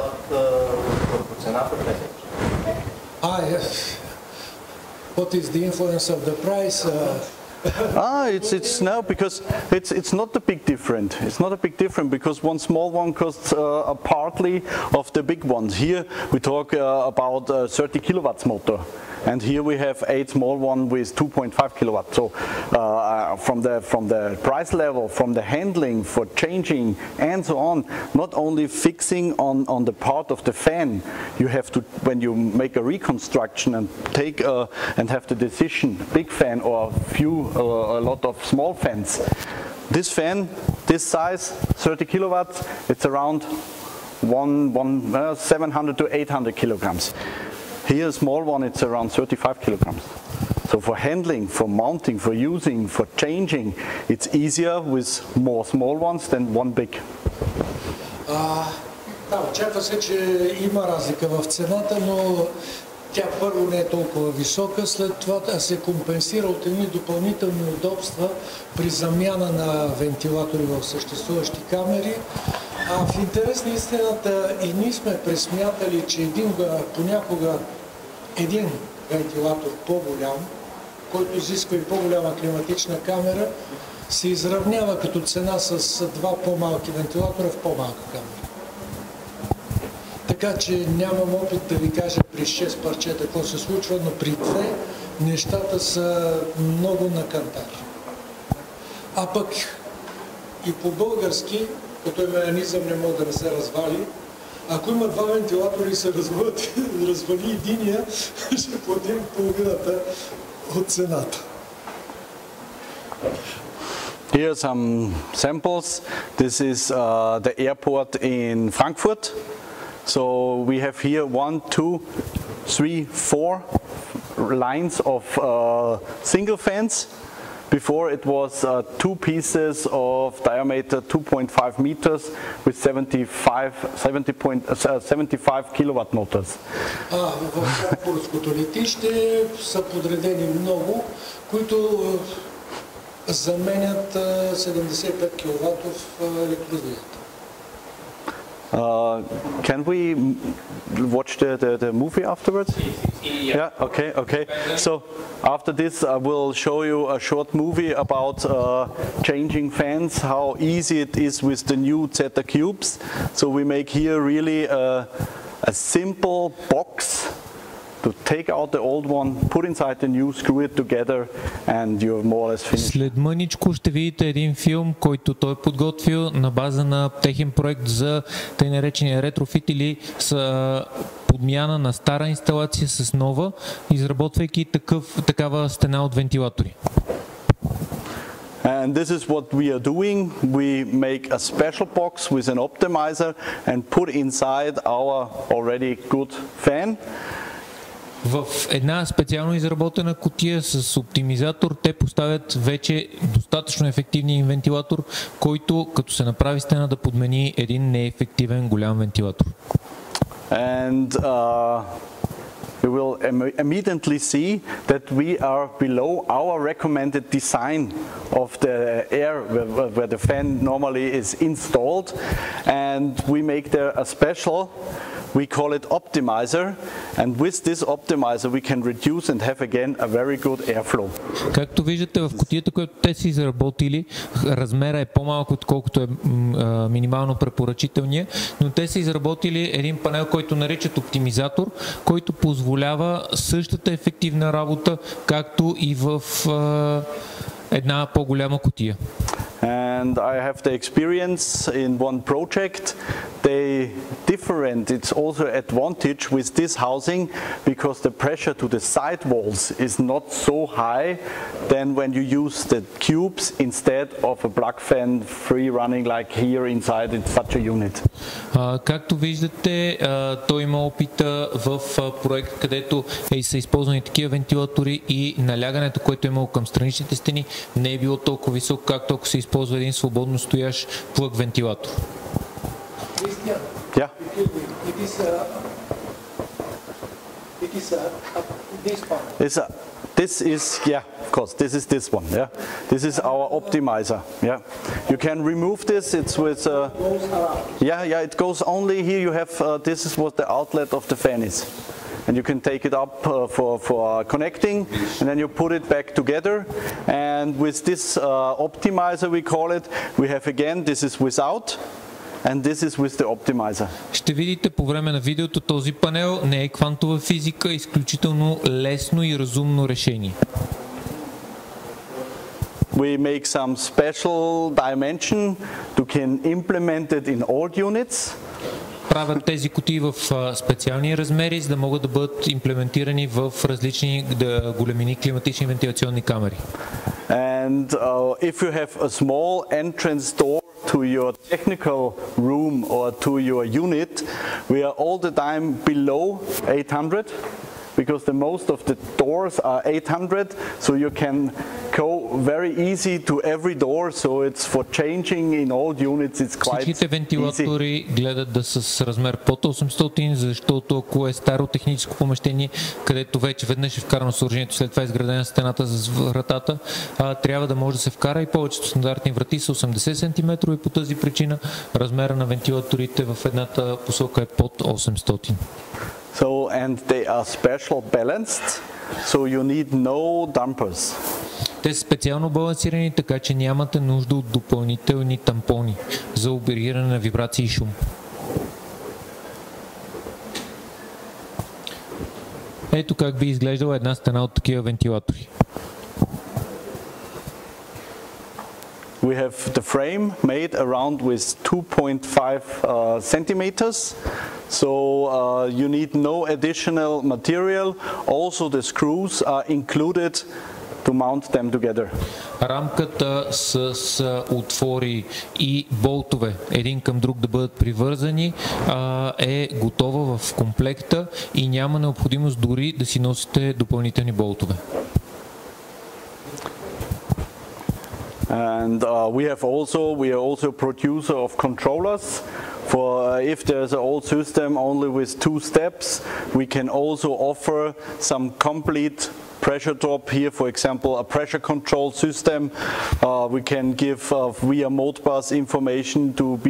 Ah, yes. What is the influence of the price? Uh, Ah, it's it's now because it's it's not a big difference. It's not a big difference because one small one costs uh, a partly of the big ones. Here we talk uh, about a thirty kilowatts motor, and here we have eight small one with two point five kilowatts. So uh, from the from the price level, from the handling for changing and so on, not only fixing on on the part of the fan, you have to when you make a reconstruction and take uh, and have the decision big fan or few. Uh, a lot of small fans. This fan, this size, thirty kilowatts, it's around one, one, uh, seven hundred to eight hundred kilograms. Here, a small one, it's around thirty-five kilograms. So for handling, for mounting, for using, for changing, it's easier with more small ones than one big. Uh, да, очаква се, че има разлика в цената, но тя първо не е толкова висока, след това се компенсира от едни допълнителни удобства при замяна на вентилатори в съществуващи камери. А в интерес на истината и ние сме пресмятали, че един, понякога един вентилатор по-голям, който изисква и по-голяма климатична камера, се изравнява като цена с два по-малки вентилатора в по-малка камера. Така че нямам опит да ви кажа при шест парчета какво се случва, но при две нещата са много на кантар. А пък и по-български, като е механизъм не може да не се развали, ако има два вентилатора и се развали, развали единия, ще платим половината от цената. Here are some samples. This is uh, the airport in Frankfurt. So we have here one, two, three, four lines of uh, single fans. Before it was uh, two pieces of diameter two point five meters with seventy-five, seventy point, uh, seventy-five kilowatt motors. А, в Франкфуртското летище са подредени много, които заменят седемдесет и пет киловатов електродвигател. Uh, can we watch the, the, the movie afterwards? Yeah. Yeah, okay, okay. So after this I will show you a short movie about uh, changing fans, how easy it is with the new Zeta cubes. So we make here really a, a simple box to take out the old one, put inside the new, screw it together, and you're more or less finished. След мъничко ще видите един филм, който той е подготвил на база на техен проект за тъй наречения ретрофит или с подмяна на стара инсталация с нова, изработвайки такъв, такава стена от вентилатори. And this is what we are doing. We make a special box with an optimizer and put inside our already good fan. В една специално изработена кутия с оптимизатор те поставят вече достатъчно ефективния вентилатор, който като се направи стена да подмени един неефективен голям вентилатор. And uh, you will im- immediately see that we are below our recommended design of the air where, where the fan normally is installed, and we make there a special. We call it optimizer, and with this optimizer we can reduce and have again a very good airflow. Както виждате в кутията, която те са изработили, размера е по-малко отколкото е минимално препоръчителния, но те са изработили един панел, който наричат оптимизатор, който позволява същата ефективна работа, както и в една по-голяма кутия. And I have the experience in one project they different. It's also advantage with this housing because the pressure to the side walls is not so high than when you use the cubes instead of a plug fan free running like here inside in such a unit. Uh, както виждате, uh, той има опита в uh, проект, където е, са използвани такива вентилатори и налягането, което е имало към страничните стени, не е било толкова високо, както ако се използва един свободно стоящ плъг вентилатор. Yeah. It is a, it is a, a, this one. It's a, this is, yeah, of course, this is this one, yeah. This is our optimizer, yeah. You can remove this, it's with, uh, yeah, yeah, it goes only here, you have, uh, this is what the outlet of the fan is. And you can take it up uh, for, for connecting, and then you put it back together. And with this uh, optimizer, we call it, we have again, this is without, and this is with the optimizer. Ще видите по време на видеото, този панел не е квантова физика, изключително лесно и разумно решение. We make some special dimension to can implement it in all units. Правят тези кутии в специални размери, за да могат да бъдат имплементирани в различни големини климатични вентилационни камери. And uh, if you have a small entrance door to your technical room or to your unit, we are all the time below eight hundred because the most of the doors are eight hundred, so you can go very easy to every door, so it's for changing in all units, it's quite Всичките вентилатори easy. гледат да са с размер под осемстотин, защото ако е старо техническо помещение, където вече веднъж е вкарано съоръжението, след това е изградена стената за вратата, а, трябва да може да се вкара и повечето стандартни врати са осемдесет сантиметра и по тази причина размера на вентилаторите в едната посока е под осемстотин. So, and they are special balanced, so you need no dampers. Те са специално балансирани, така че нямате нужда от допълнителни тампони за обергиране на вибрации и шум. Ето как би изглеждала една стена от такива вентилатори. We have the frame made around with two point five uh, centimeters, so uh, you need no additional material. Also the screws are included to mount them together. Рамката с, с отвори и болтове един към друг да бъдат привързани а, е готова в комплекта и няма необходимост дори да си носите допълнителни болтове. And uh, we have also we are also a producer of controllers. For uh, if there's an old system only with two steps, we can also offer some complete pressure drop here. For example, a pressure control system. Uh, we can give uh, via Modbus information to be.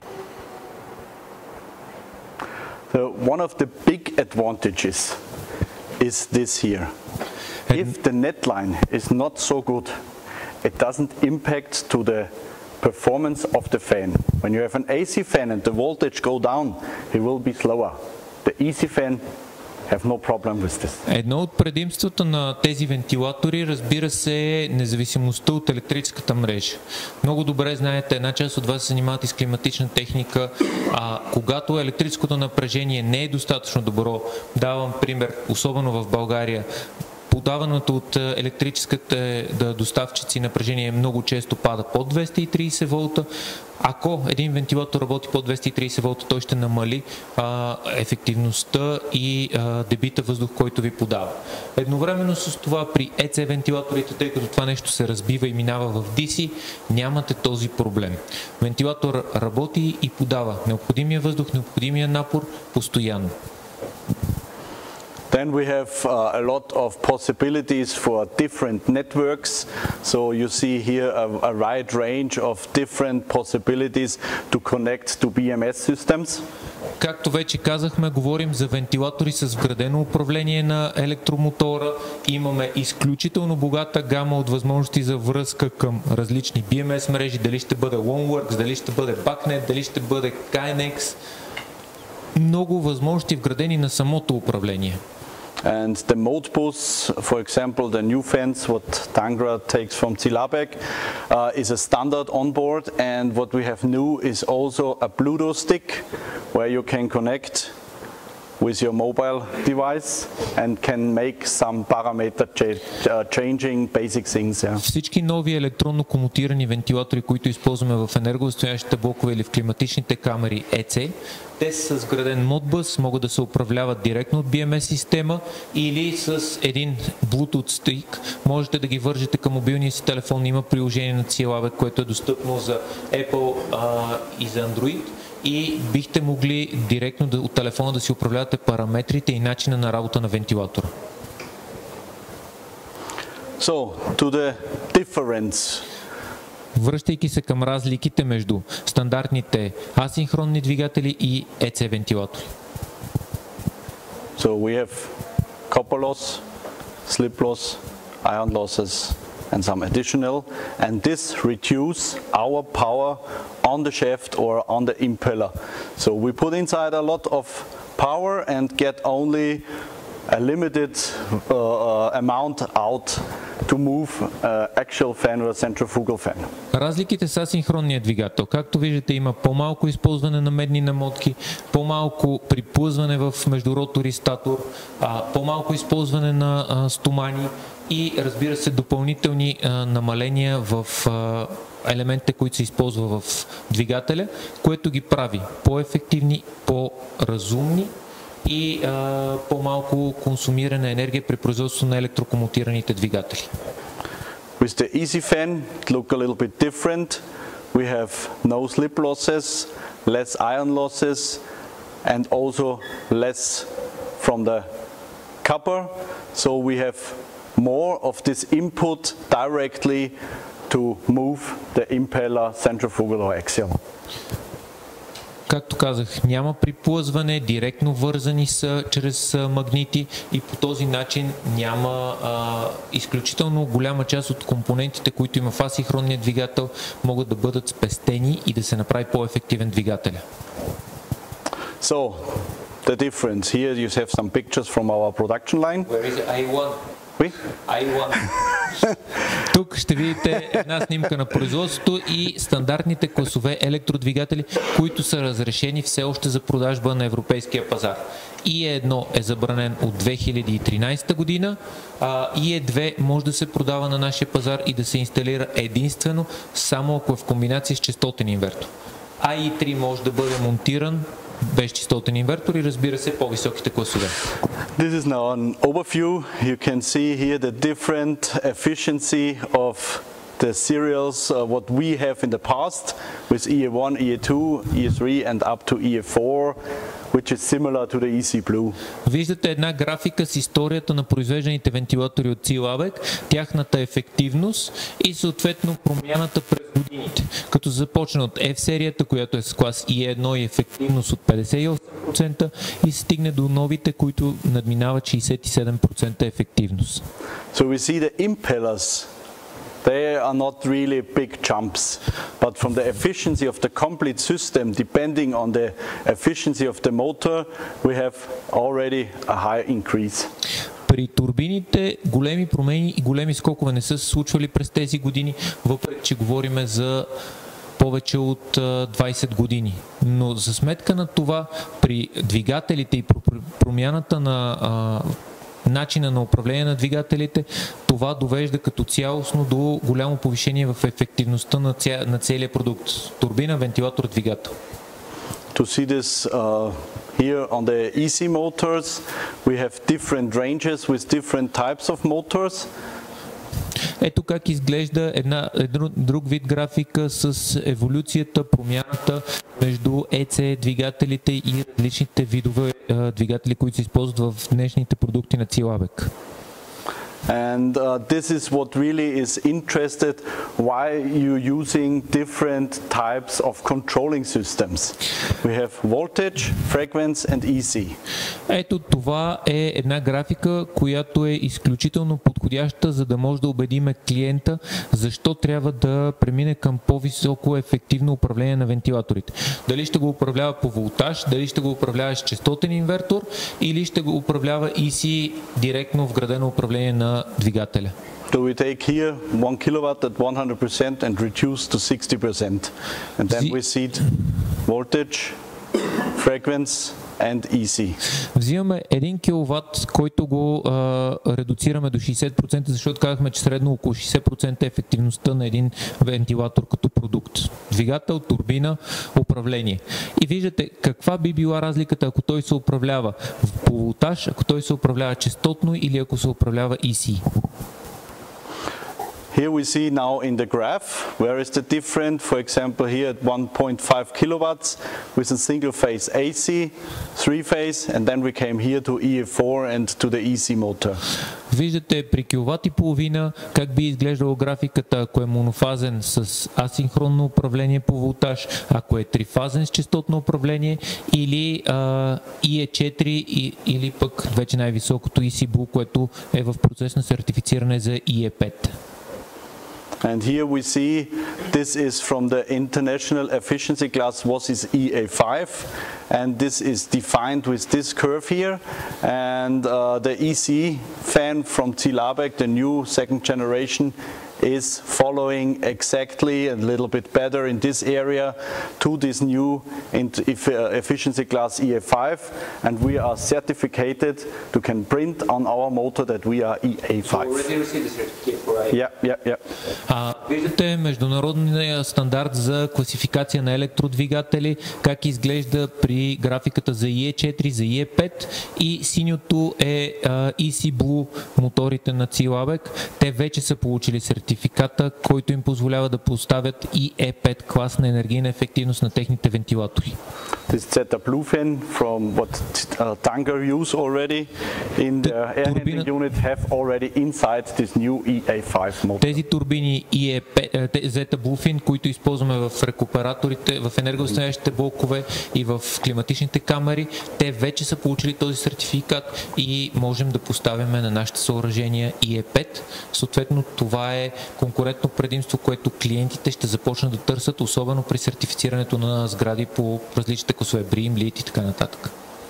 So one of the big advantages is this here. If the net line is not so good, it doesn't impact to the performance of the fan. When you have an A C fan and the voltage go down, it will be slower. The E C fan have no problem with this. Едно от предимствата на тези вентилатори, разбира се, е независимостта от електрическата мрежа. Много добре знаете, една част от вас се занимават и с климатична техника, а когато електрическото напрежение не е достатъчно добро, давам пример, особено в България, подаването от електрическите доставчици напрежение много често пада под двеста и трийсет волта. Ако един вентилатор работи под двеста и трийсет волта, той ще намали а, ефективността и а, дебита въздух, който ви подава. Едновременно с това при Е Це вентилаторите, тъй като това нещо се разбива и минава в Ди Си, нямате този проблем. Вентилатор работи и подава необходимия въздух, необходимия напор постоянно. Then we have uh, a lot of possibilities for different networks. So you see here a, a wide range of different possibilities to connect to B M S systems. Както вече казахме, говорим за вентилатори с вградено управление на електромотора. Имаме изключително богата гама от възможности за връзка към различни Би Ем Ес мрежи, дали ще бъде LoanWorks, дали ще бъде BACnet, дали ще бъде Kynex. Много възможности вградени на самото управление. And the Modbus, for example, the new fence, what TANGRA takes from Ziehl Abegg, uh, is a standard on board. And what we have new is also a Bluetooth stick where you can connect with your mobile device and can make some parameter cha- uh, changing basic things. Yeah. Всички нови електронно комутирани вентилатори, които използваме в енергостоящите блокове или в климатичните камери и си, те са с вграден Modbus, могат да се управляват директно от би ем ес система или с един Bluetooth стик. Можете да ги вържете към мобилния си телефон. Има приложение на Ziehl Abegg, което е достъпно за Apple а, и за Android. И бихте могли директно да, от телефона да си управлявате параметрите и начина на работа на вентилатора. So, to the difference. Връщайки се към разликите между стандартните асинхронни двигатели и и си вентилатори. So we have copper loss, slip loss, iron losses, and some additional, and this reduce our power on the shaft or on the impeller. So we put inside a lot of power and get only a limited uh, amount out to move uh, actual fan or centrifugal fan. Разликите с асинхронния двигател. Както виждате, има по-малко използване на медни намотки, по-малко приплъзване в междуротор и статор, по-малко използване на а, стомани и, разбира се, допълнителни а, намаления в а, елементите, които се използва в двигателя, което ги прави по-ефективни, по-разумни и а, по-малко консумирана енергия при производство на електрокомутираните двигатели. With the easy fan, it look a little bit different. We have no slip losses, less iron losses, and also less from the copper. So we have more of this input directly to move the impeller centrifugal or axial. Както казах, няма приплъзване, директно вързани са чрез магнити и по този начин няма а, изключително голяма част от компонентите, които има в асинхронния двигател, могат да бъдат спестени и да се направи по-ефективен двигателя. So, the difference here, you have some pictures from our production line. Where is it? I want. Oui? I want. Тук ще видите една снимка на производството и стандартните класове електродвигатели, които са разрешени все още за продажба на европейския пазар. И е едно е забранен от две хиляди и тринадесета година, а и е две може да се продава на нашия пазар и да се инсталира единствено само ако е в комбинация с честотен инвертор. А и три може да бъде монтиран без честотен инвертор и, разбира се, по-високите класове. This is now an overview. You can see here the different efficiency of the serials, uh, what we have in the past with E A one, E A two, E A three and up to E A four, which is similar to the E C Blue. Виждате една графика с историята на произвежданите вентилатори от Ziehl Abegg, тяхната ефективност и съответно промяната през годините. Като започне от F серията, която е с клас И едно и ефективност от петдесет и осем процента и се стигне до новите, които надминават шейсет и седем процента ефективност. So we see the impellers. They are not really big jumps, but from the efficiency of the complete system, depending on the efficiency of the motor, we have already a high increase. При турбините големи промени и големи скокове не са се случвали през тези години, въпреки че говорим за повече от двадесет години. Но за сметка на това, при двигателите и промяната на а, начина на управление на двигателите, това довежда като цялостно до голямо повишение в ефективността на, ця... на целия продукт. Турбина, вентилатор, двигател. To see this uh, here on the E C motors, we have different ranges with different types of motors. Ето как изглежда една, един друг вид графика с еволюцията, промяната между и си двигателите и различните видове а, двигатели, които се използват в днешните продукти на Ziehl Abegg. And uh, this is what really is interested, why you're using different types of controlling systems. We have voltage, frequency and E C. Ето това е една графика, която е изключително подходяща, за да може да убедиме клиента защо трябва да премине към по-високо ефективно управление на вентилаторите. Дали ще го управлява по волтаж, дали ще го управлява с честотен инвертор или ще го управлява И Си директно вградено управление на двигателя. So we take here one kilowatt at one hundred percent and reduce to sixty percent. And then we see voltage, frequency and E C. Взимаме един киловат, който го а, редуцираме до шейсет процента, защото казахме, че средно около шейсет процента е ефективността на един вентилатор като продукт. Двигател, турбина, управление. И виждате каква би била разликата, ако той се управлява по волтаж, ако той се управлява честотно или ако се управлява И Си. Here we see now in the graph, where is the difference, for example here at one point five kilowatts with a single phase A C, three phase, and then we came here to E F four and to the E C motor. Виждате при киловат и половина как би изглеждала графиката, ако е монофазен с асинхронно управление по волтаж, ако е трифазен с честотно управление или а, И Е четири и, или пък вече най-високото И Си Blue, което е в процес на сертифициране за И Е пет. And here we see this is from the international efficiency class, what is E A five, and this is defined with this curve here. And uh, the E C fan from Ziehl Abegg, the new second generation, is following exactly a little bit better in this area to this new efficiency class E A five, and we are certificated to can print on our motor that we are E A five. So already received the certificate for I. Yeah, yeah, yeah. А, виждате международния стандарт за класификация на електродвигатели, как изглежда при графиката за И Е четири, за И Е пет и синьото е а, И Си Blue моторите на Ziehl Abegg. Те вече са получили сертификата, който им позволява да поставят И Е пет клас на енергийна ефективност на техните вентилатори. This Zeta Blue fan from what uh, TANGRA use already in the air handling unit have already inside this new E A five motor. Тези турбини И Е пет, Zeta Bluefin, които използваме в рекуператорите, в енергоснаящите блокове и в климатичните камери, те вече са получили този сертификат и можем да поставяме на нашите съоръжения И Е пет. Съответно, това е конкурентно предимство, което клиентите ще започнат да търсят, особено при сертифицирането на сгради по различните класове, Брим, Лит и така нататък.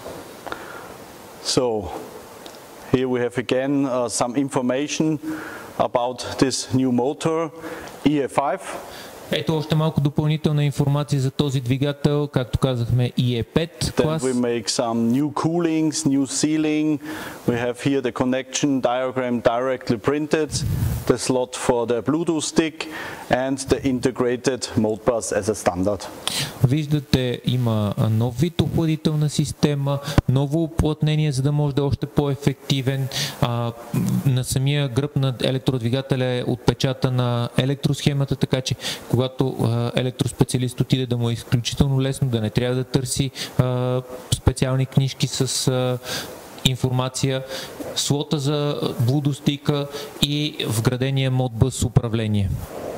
So, here we have again uh, some information about this new motor, E A five. Ето още малко допълнителна информация за този двигател, както казахме И Е пет клас. Then we make some new coolings, new sealing. We have here the connection diagram directly printed, the slot for the Bluetooth stick and the integrated Modbus as a standard. Виждате, има нов вид охладителна система, ново уплътнение, за да може да е още по-ефективен. А, на самия гръб на електродвигателя е отпечатана електросхемата, така че когато а, електроспециалист отиде, да му е изключително лесно, да не трябва да търси а, специални книжки с а, информация, слота за блудостика и вградения Modbus управление.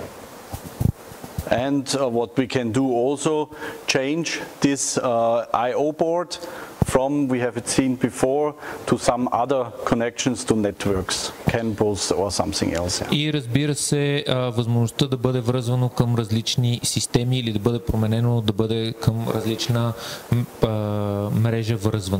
And uh, what we can do also, change this uh, I O board from, we have it seen before, to some other connections to networks, CAN bus or something else. Yeah. И разбира се, а, възможността да бъде връзвано към различни системи или да бъде променено, да бъде към различна а, мрежа връзван.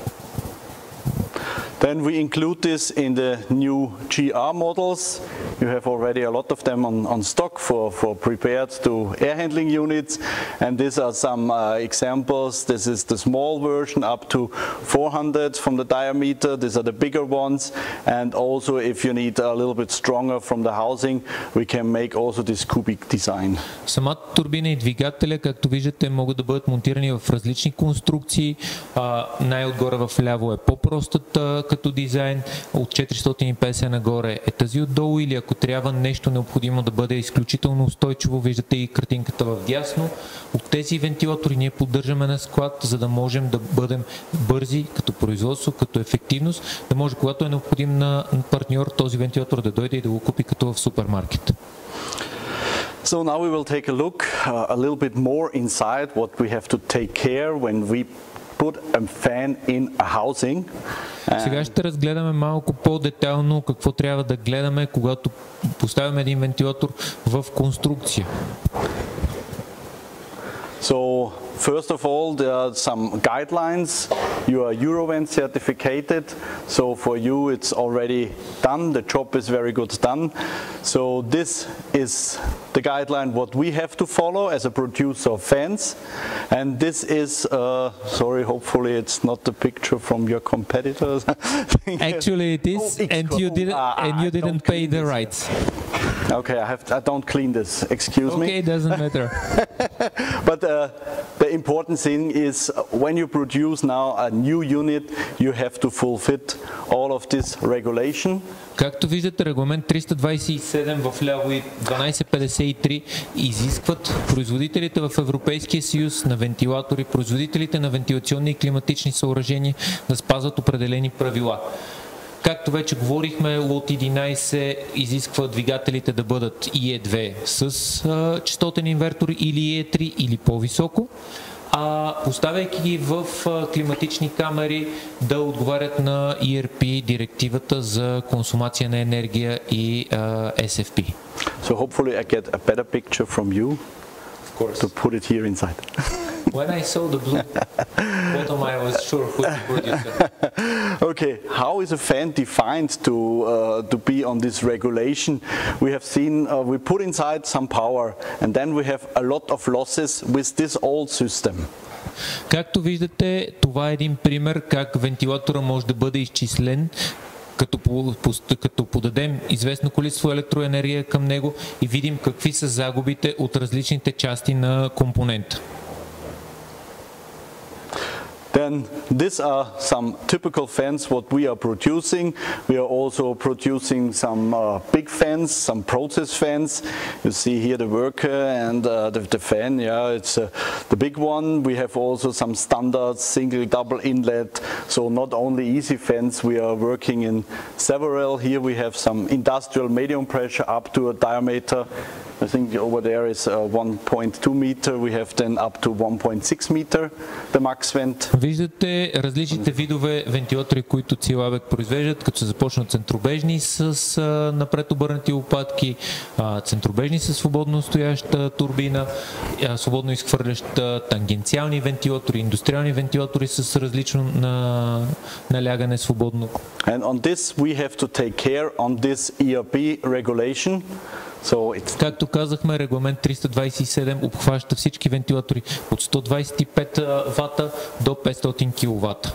Then we include this in the new G R models. You have already a lot of them on, on stock for, for prepared to air handling units. And these are some uh, examples. This is the small version up to four hundred from the diameter. These are the bigger ones. And also if you need a little bit stronger from the housing, we can make also this cubic design. Самата турбина и двигателя, както виждате, могат да бъдат монтирани в различни конструкции. А, най-отгоре в ляво е по-простата като дизайн, от четиристотин и петдесет нагоре е тази отдолу, или ако ако трябва нещо необходимо да бъде изключително устойчиво, виждате и картинката в дясно, от тези вентилатори ние поддържаме на склад, за да можем да бъдем бързи като производство, като ефективност, да може когато е необходим на партньор този вентилатор да дойде и да го купи като в супермаркет. So now we will take a look uh, a little bit more inside what we have to take care when we put a fan in a housing. Сега ще разгледаме малко по-детайлно какво трябва да гледаме, когато поставяме един вентилатор в конструкция. So first of all, there are some guidelines. You are Eurovan certificated, so for you it's already done. The job is very good done. So this is the guideline what we have to follow as a producer of fans. And this is, uh, sorry, hopefully it's not the picture from your competitors. Actually it is, oh, and you didn't, ah, and you I didn't pay the this. rights. Okay, I have to, I don't clean this. Excuse okay, me. Okay, doesn't matter. But uh, the important thing is when you produce now a new unit, you have to fulfill all of this regulation. Както виждате, регламент триста двадесет и седем в ляво и дванадесет петдесет и три изискват производителите в Европейския съюз на вентилатори, производителите на вентилационни и климатични съоръжения да спазват определени правила. Както вече говорихме, лот единадесет изисква двигателите да бъдат И Е две с а, честотен инвертор или И Е три или по-високо, а поставяйки ги в а, климатични камери да отговарят на И Ар Пи, директивата за консумация на енергия и а, Ес Еф Пи. So hopefully I get a better picture from you Of course. to put it here inside. When I saw the blue bottom, I was sure who the producer. Okay, how is a fan defined to uh, to be on this regulation? We have seen uh, we put inside some power, and then we have a lot of losses with this old system. Както виждате, това е един пример как вентилатора може да бъде изчислен, като, по, по, като подадем известно количество електроенергия към него и видим какви са загубите от различните части на компонента. Then these are some typical fans what we are producing. We are also producing some uh, big fans, some process fans. You see here the worker and uh, the, the fan, yeah, it's uh, the big one. We have also some standard single, double inlet. So not only easy fans, we are working in several. Here we have some industrial medium pressure up to a diameter. I think over there is uh, one point two meter. We have then up to one point six meter, the max vent. Виждате различните видове вентилатори, които Ziehl Abegg произвеждат, като се започнат центробежни с а, напред обърнати лопатки, а, центробежни с свободно стояща турбина, а, свободно изхвърляща, тангенциални вентилатори, индустриални вентилатори с различно на, налягане свободно. And on this we have to take care on this И Ар Пи regulation. So it's... Както казахме, регламент триста двадесет и седем обхваща всички вентилатори от сто двадесет и пет вата до петстотин киловата.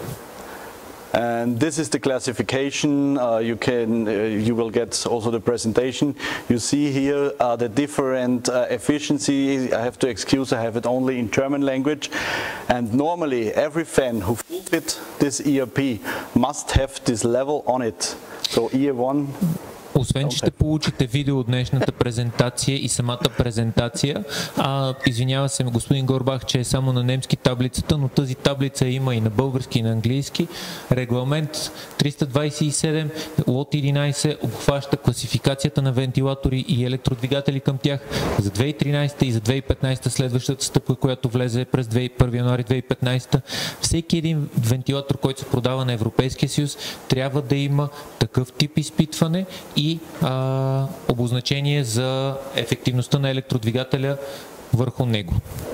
And this is the classification. Uh, you can, uh, you will get also the presentation. You see here uh, the different uh, efficiency. I have to excuse, I have it only in German language. And normally, every fan who fulfills this И Ар Пи must have this level on it. So И Е едно. Освен, че ще получите видео от днешната презентация и самата презентация, а, извинява се господин Горбах, че е само на немски таблицата, но тази таблица има и на български и на английски. Регламент триста двадесет и седем, лот единадесет обхваща класификацията на вентилатори и електродвигатели към тях за две хиляди и тринадесета и за две хиляди и петнадесета, следващата стъпка, която влезе през първи януари две хиляди и петнадесета. Всеки един вентилатор, който се продава на Европейския съюз, трябва да има такъв тип изпитване и а, обозначение за ефективността на електродвигателя върху него.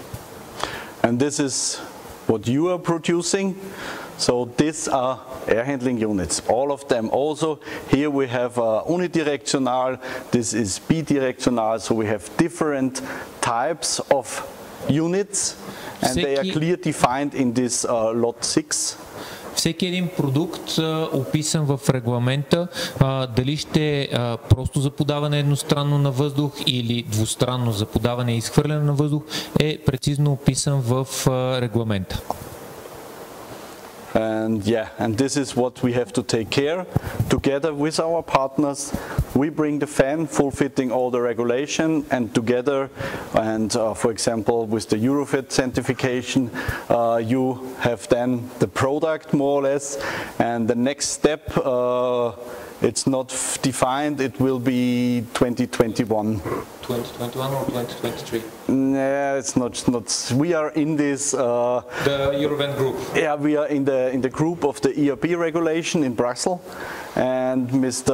And this is what you are producing. So these are air handling units, all of them. Also here we have uh, unidirectional, this is bidirectional, so we have different types of units and they are clear defined in this uh, lot six. Всеки един продукт, а, описан в регламента, а, дали ще е а, просто за подаване едностранно на въздух или двустранно за подаване и изхвърляне на въздух, е прецизно описан в а, регламента. And yeah, and this is what we have to take care together with our partners we bring the fan, fulfilling all the regulation, and together, and uh, for example, with the Eurofit certification, uh, you have then the product more or less, and the next step, uh, it's not defined, it will be twenty twenty-one. twenty twenty-one or twenty twenty-three? Yeah, it's not, not, we are in this... Uh, the Eurovent group. Yeah, we are in the, in the group of the E R P regulation in Brussels, and Mister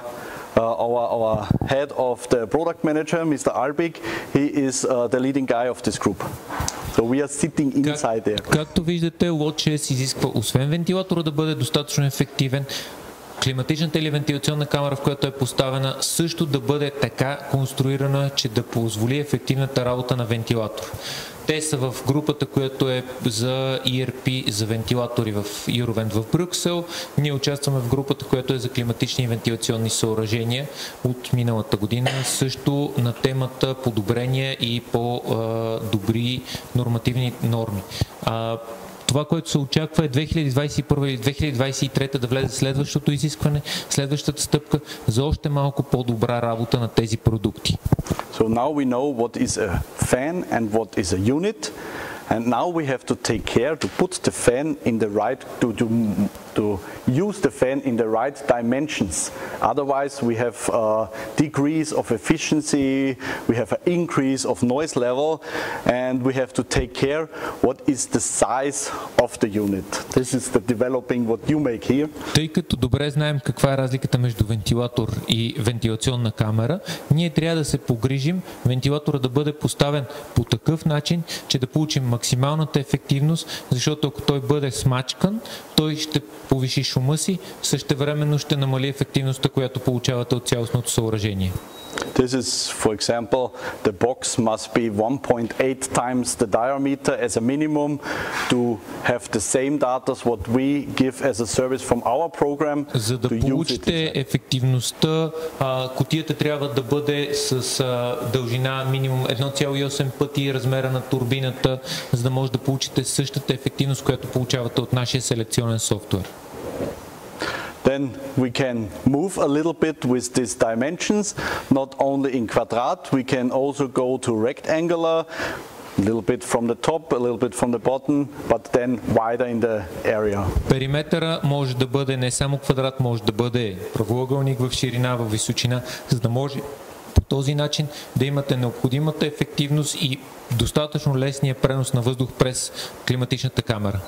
Uh, our, our head of the product manager, Mister Abegg, he is uh, the leading guy of this group. So we are sitting inside there. Както виждате, лот шест изисква освен вентилатора да бъде достатъчно ефективен, климатичната или вентилационна камера, в която е поставена, също да бъде така конструирана, че да позволи ефективната работа на вентилатор. Те са в групата, която е за И Ар Пи, за вентилатори в Eurovent в Брюксел. Ние участваме в групата, която е за климатични и вентилационни съоръжения от миналата година, също на темата подобрения и по-добри нормативни норми. Това, което се очаква е две хиляди двадесет и първа или две хиляди двадесет и трета да влезе следващото изискване, следващата стъпка за още малко по-добра работа на тези продукти. So now we know what is a fan and what is a unit, and now we have to take care to put the fan in the right, to, to, to use the fan in the right dimensions. Otherwise we have a decrease of efficiency, we have an increase of noise level, and we have to take care what is the size of the unit. This is the developing what you make here. Тъй като добре знаем каква е разликата между вентилатор и вентилационна камера, ние трябва да се погрижим вентилатора да бъде поставен по такъв начин, че да получим максималната ефективност, защото ако той бъде смачкан, той ще повиши шума си, същевременно ще намали ефективността, която получавате от цялостното съоръжение. This is, for example, the box must be one point eight times the diameter as a minimum to have the same data as what we give as a service from our program. За да получите ефективността, кутията трябва да бъде с дължина минимум едно цяло и осем пъти размера на турбината, за да може да получите същата ефективност, която получавате от нашия селекционен софтуер. Then we can move a little bit with these dimensions, not only in quadrat, we can also go to rectangular, a little bit from the top, a little bit from the bottom, but then wider in the area. Периметъра може да бъде не само квадрат, може да бъде правоъгълник в ширина, в височина, за да може по този начин да имате необходимата ефективност и достатъчно лесния пренос на въздух през климатичната камера.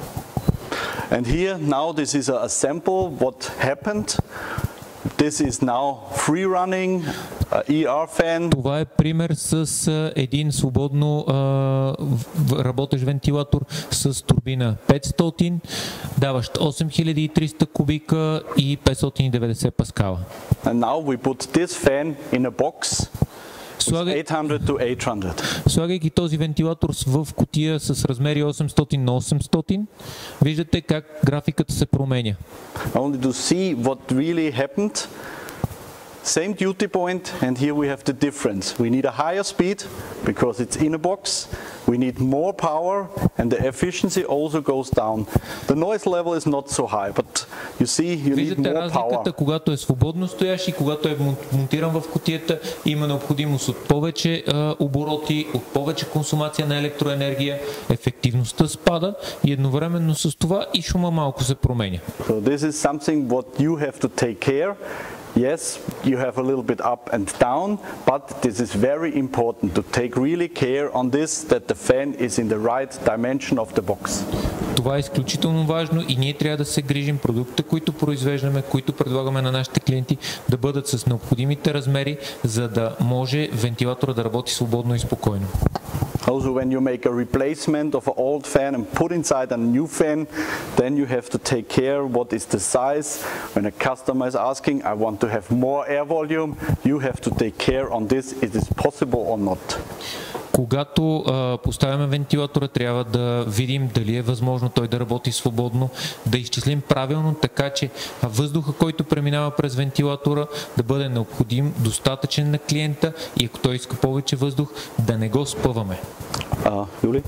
And here now this is a sample what happened. This is now free running uh, E R fan. Това е пример с един свободно uh, работещ вентилатор с турбина петстотин, даващ осем хиляди и триста кубика и петстотин и деветдесет паскала. And now we put this fan in a box. eight hundred to eight hundred. Слагайки този вентилатор в кутия с размери осемстотин на осемстотин, виждате как графиката се променя. Only to see what really happened. Same duty point, and here we have the difference. We need a higher speed because it's in a box. We need more power, and the efficiency also goes down. The noise level is not so high, but you see, you need Виждате more разликата, power. когато е свободно стоящ и когато е монтиран в кутията, има необходимост от повече а, обороти, от повече консумация на електроенергия, ефективността спада и едновременно с това и шума малко се променя. So this is something what you have to take care. Yes, you have a little bit up and down, but this is very important to take really care on this, that the fan is in the right dimension of the box. Това е изключително важно и ние трябва да се грижим продуктите, които произвеждаме, които предлагаме на нашите клиенти, да бъдат с необходимите размери, за да може вентилатора да работи свободно и спокойно. Also, when you make a replacement of an old fan and put inside a new fan, then you have to take care what is the size. When a customer is asking, I want to have more air volume, you have to take care on this, is this possible or not. Когато а, поставяме вентилатора, трябва да видим дали е възможно той да работи свободно, да изчислим правилно, така че въздуха, който преминава през вентилатора, да бъде необходим, достатъчен на клиента и ако той иска повече въздух, да не го спъваме. Uh, Julie?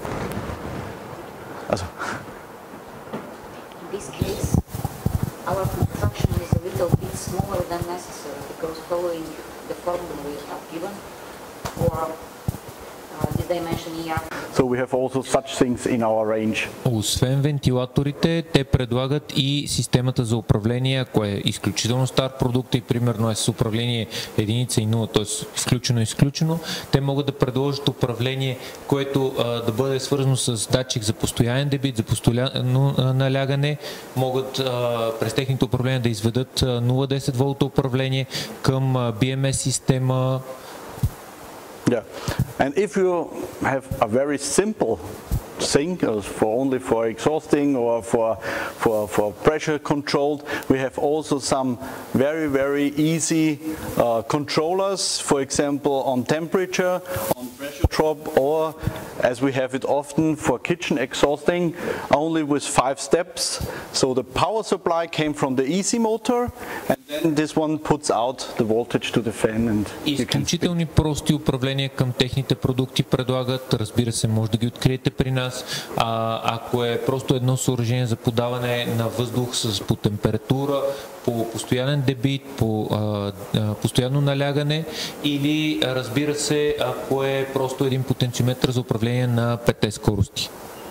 Also. In this case, our construction is a little bit it's smaller than necessary because following the formula we have given, or uh, did they mention E R? So we have also such things in our range. Освен вентилаторите, те предлагат и системата за управление, ако е изключително стар продукт и примерно е с управление единица и нула, т.е. изключено-изключено, те могат да предложат управление, което а, да бъде свързано с датчик за постоянен дебит, за постоянно налягане, могат а, през техните управления да изведат нула цяло десет волта управление към а, би ем ес система. Yeah, and if you have a very simple thing uh, for only for exhausting or for for for pressure controlled, we have also some very very easy uh, controllers, for example on temperature, on pressure drop, or as we have it often for kitchen exhausting, only with five steps. So the power supply came from the easy motor, and then this one puts out the voltage to the fan, and you can изключително прости управления към техните продукти предлагат. Разбира се, може да ги откриете при нас. А, ако е просто едно съоръжение за подаване на въздух с, по температура, по постоянен дебит, по а, а, постоянно налягане, или разбира се, ако е просто един потенциометър за управление на петте скорости.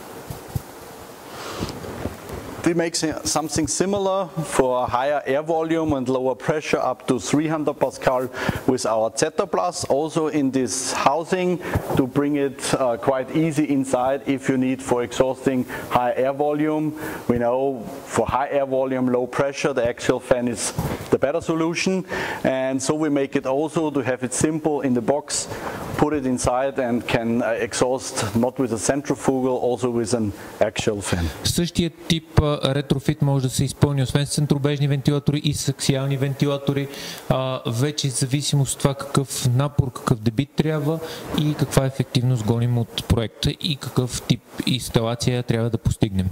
We make something similar for higher air volume and lower pressure up to three hundred pascal with our Zeta Plus, also in this housing to bring it uh, quite easy inside if you need for exhausting high air volume. We know for high air volume, low pressure, the axial fan is the better solution, and so we make it also to have it simple in the box, put it inside and can uh, exhaust not with a centrifugal, also with an axial fan. Същият тип ретрофит може да се изпълни освен с центробежни вентилатори и с аксиални вентилатори, а, вече в зависимост от това какъв напор, какъв дебит трябва и каква ефективност гоним от проекта и какъв тип инсталация трябва да постигнем.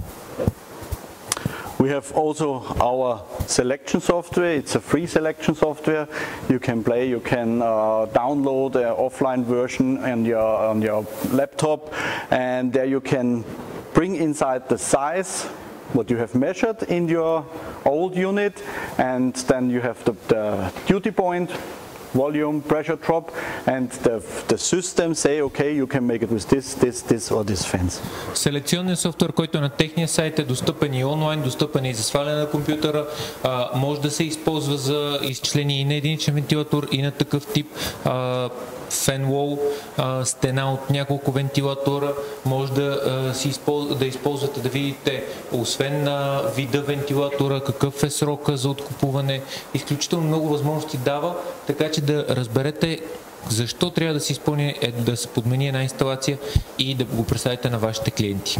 We have also our selection software. It's a free selection software. You can play, you can uh, download an offline version on your, on your laptop, and there you can bring inside the size what you have measured in your old unit, and then you have the, the duty point, volume, pressure drop, and the, the system say, okay, you can make it with this, this, this or this fence. Селекционният софтуер, който е на техния сайт, е достъпен и онлайн, достъпен и за сваляне на компютъра, а, може да се използва за изчисление и на единичен вентилатор, и на такъв тип а, фенвол, стена от няколко вентилатора, може да, а, си използ... да използвате да видите освен на вида вентилатора, какъв е срока за откупуване. Изключително много възможности дава, така че да разберете защо трябва да се изпълни, е, да се подмени една инсталация и да го представите на вашите клиенти.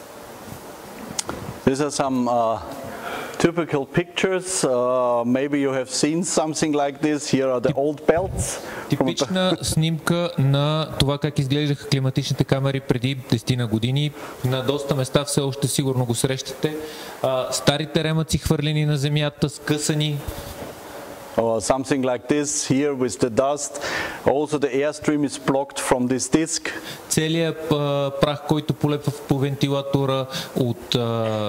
These are some uh, typical pictures. Uh, maybe you have seen something like this. Here are the old belts. Типична снимка на това как изглеждаха климатичните камери преди десет години. На доста места все още сигурно го срещате. А, старите ремъци хвърлени на земята, скъсани. Or something like this here with the dust. Also the airstream is blocked from this disc. Целият прах, който полепва по вентилатора от а,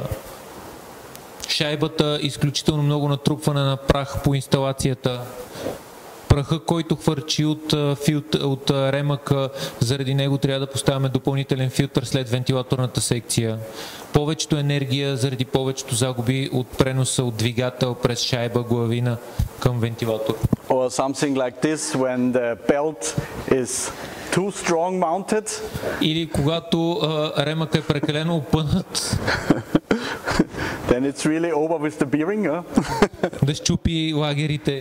шайбата, изключително много натрупване на прах по инсталацията. Праха, който хвърчи от, филт, от ремъка, заради него трябва да поставяме допълнителен филтър след вентилаторната секция. Повечето енергия, заради повечето загуби от преноса от двигател през шайба, главина към вентилатор. Or something like this when the belt is too strong mounted. Или когато а, ремък е прекалено опънат. Then it's really over with the bearing, huh? Да счупи лагерите.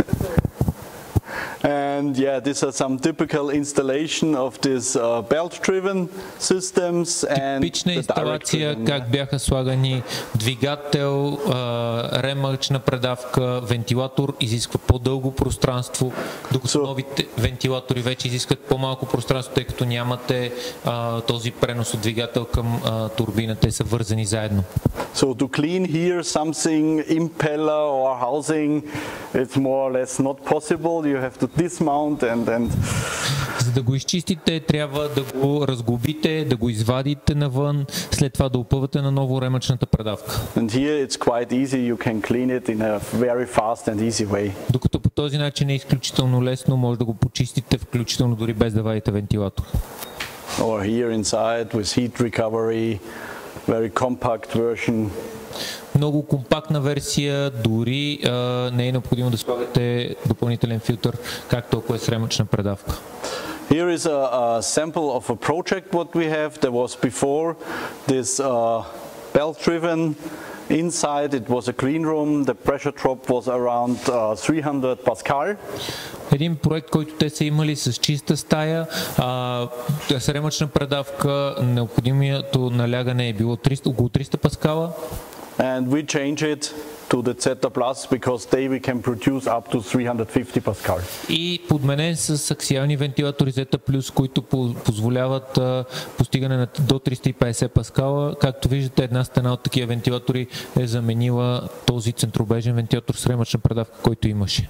And yeah, these are some typical installation of these uh, belt-driven systems and типична инсталация, как бяха слагани двигател, ремъчна предавка, вентилатор изисква по-дълго пространство, докато so, новите вентилатори вече изискват по-малко пространство, тъй като нямате а, този пренос от двигател към а, турбина, те са вързани заедно. So to clean here something impeller or housing, it's more or less not possible. You have to dismount and and за За да го изчистите, трябва да го разглобите, да го извадите навън, след това да опъвате на ново ремъчната предавка. And here it's quite easy. You can clean it in a very fast and easy way. Докато по този начин е изключително лесно, може да го почистите, включително дори без да вадите вентилатор. Or here inside with heat recovery, very compact version. Много компактна версия, дори а, не е необходимо да слагате допълнителен филтър, както ако е с ремъчна предавка. Here is a, a sample of a project what we have. There was before this uh, belt-driven. Inside it was a clean room. The pressure drop was around uh, three hundred pascal. Един проект, който те са имали с чиста стая, а, с ремъчна предавка, необходимото налягане е било триста, около триста паскала. And we change it to the Zeta Plus because they we can produce up to three hundred fifty pascal. И подменен с аксиални вентилатори Zeta Plus, които позволяват а, постигане на до триста и петдесет паскала. Както виждате, една стена от такива вентилатори е заменила този центробежен вентилатор с ремъчна предавка, който имаше.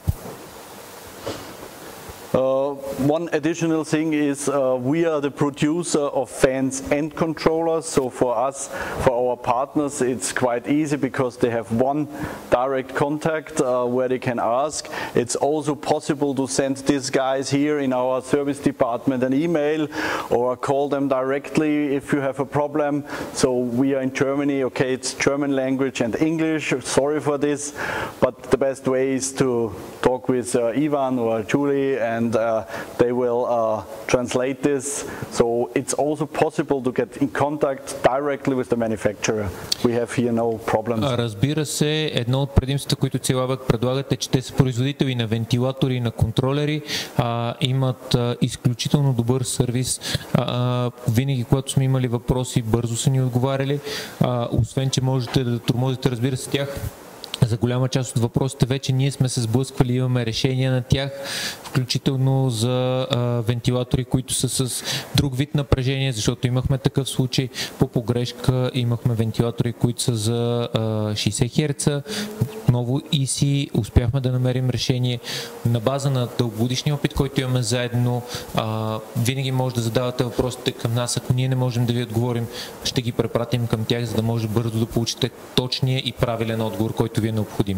Uh, one additional thing is uh, we are the producer of fans and controllers, so for us, for our partners, it's quite easy because they have one direct contact uh, where they can ask. It's also possible to send these guys here in our service department an email or call them directly if you have a problem. So we are in Germany, okay, it's German language and English, sorry for this, but the best way is to talk with uh, Ivan or Julie and And uh, they will uh, translate this. So it's also possible to get in contact directly with the manufacturer. We have here no problems. Разбира се, едно от предимствата, които Ziehl Abegg предлагат, е, че те са производители на вентилатори и на контролери, а, имат а, изключително добър сервис. А, винаги, когато сме имали въпроси, бързо са ни отговаряли. А, освен, че можете да тормозите, разбира се, тях. За голяма част от въпросите вече ние сме се сблъсквали, имаме решения на тях, включително за а, вентилатори, които са с друг вид напрежение, защото имахме такъв случай. По погрешка имахме вентилатори, които са за а, шейсет херца, отново и си успяхме да намерим решение. На база на дългогодишния опит, който имаме заедно, а, винаги може да задавате въпросите към нас. Ако ние не можем да ви отговорим, ще ги препратим към тях, за да може бързо да получите точния и правилен отговор, който ви е необходим.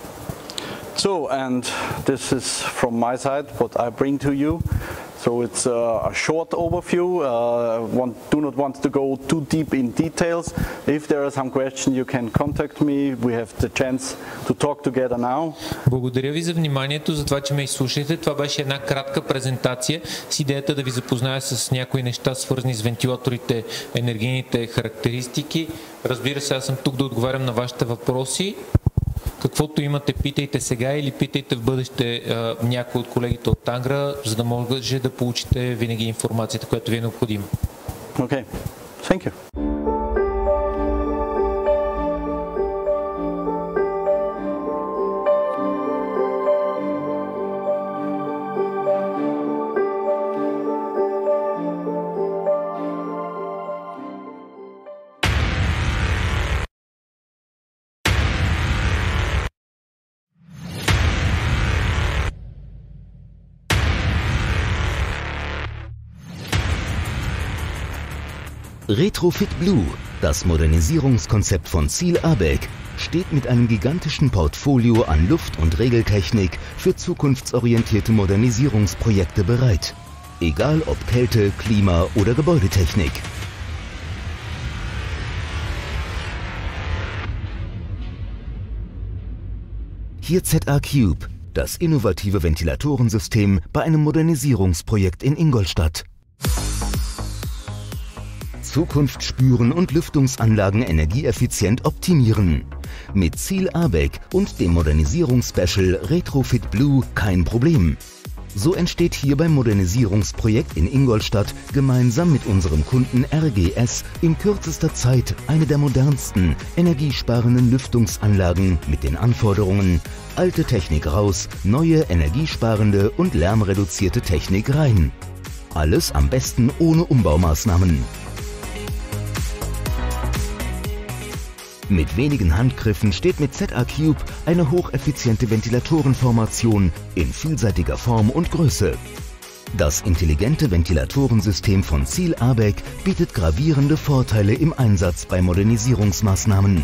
So, and this is from my side what I bring to you. So it's a, a short overview. Uh, want, do not want to go too deep in details. If there are some questions, you can contact me. We have the chance to talk together now. Благодаря ви за вниманието, за това, че ме изслушахте. Това беше една кратка презентация с идеята да ви запозная с някои неща, свързани с вентилаторите, енергийните характеристики. Разбира се, аз съм тук да отговарям на вашите въпроси. Каквото имате, питайте сега или питайте в бъдеще някой от колегите от TANGRA, за да може да получите винаги информацията, която ви е необходима. Okay. Thank you. Retrofit Blue, das Modernisierungskonzept von Ziehl Abegg, steht mit einem gigantischen Portfolio an Luft- und Regeltechnik für zukunftsorientierte Modernisierungsprojekte bereit. Egal ob Kälte, Klima oder Gebäudetechnik. Hier Z A Cube, das innovative Ventilatorensystem bei einem Modernisierungsprojekt in Ingolstadt. Zukunft spüren und Lüftungsanlagen energieeffizient optimieren. Mit Ziehl Abegg und dem Modernisierungsspecial Retrofit Blue kein Problem. So entsteht hier beim Modernisierungsprojekt in Ingolstadt gemeinsam mit unserem Kunden R G S in kürzester Zeit eine der modernsten, energiesparenden Lüftungsanlagen mit den Anforderungen: alte Technik raus, neue energiesparende und lärmreduzierte Technik rein. Alles am besten ohne Umbaumaßnahmen. Mit wenigen Handgriffen steht mit Z A Cube eine hocheffiziente Ventilatorenformation in vielseitiger Form und Größe. Das intelligente Ventilatorensystem von Ziehl Abegg bietet gravierende Vorteile im Einsatz bei Modernisierungsmaßnahmen.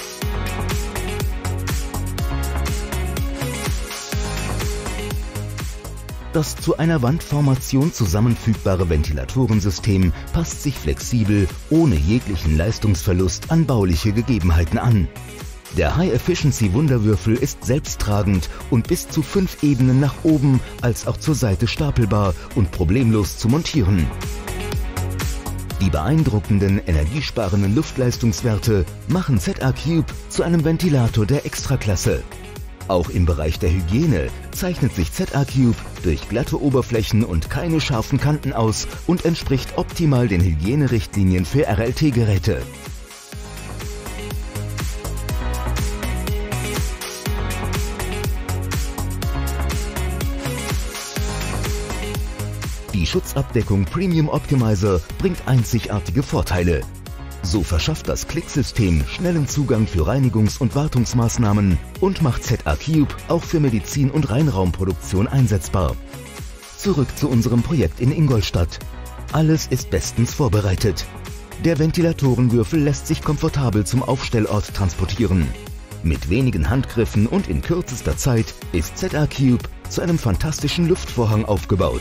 Das zu einer Wandformation zusammenfügbare Ventilatorensystem passt sich flexibel, ohne jeglichen Leistungsverlust an bauliche Gegebenheiten an. Der High-Efficiency-Wunderwürfel ist selbsttragend und bis zu fünf Ebenen nach oben als auch zur Seite stapelbar und problemlos zu montieren. Die beeindruckenden, energiesparenden Luftleistungswerte machen Z A Cube zu einem Ventilator der Extraklasse. Auch im Bereich der Hygiene zeichnet sich Z A Cube durch glatte Oberflächen und keine scharfen Kanten aus und entspricht optimal den Hygienerichtlinien für R L T-Geräte. Die Schutzabdeckung Premium Optimizer bringt einzigartige Vorteile. So verschafft das Klicksystem schnellen Zugang für Reinigungs- und Wartungsmaßnahmen und macht Z A Cube auch für Medizin- und Reinraumproduktion einsetzbar. Zurück zu unserem Projekt in Ingolstadt. Alles ist bestens vorbereitet. Der Ventilatorenwürfel lässt sich komfortabel zum Aufstellort transportieren. Mit wenigen Handgriffen und in kürzester Zeit ist Z A Cube zu einem fantastischen Luftvorhang aufgebaut.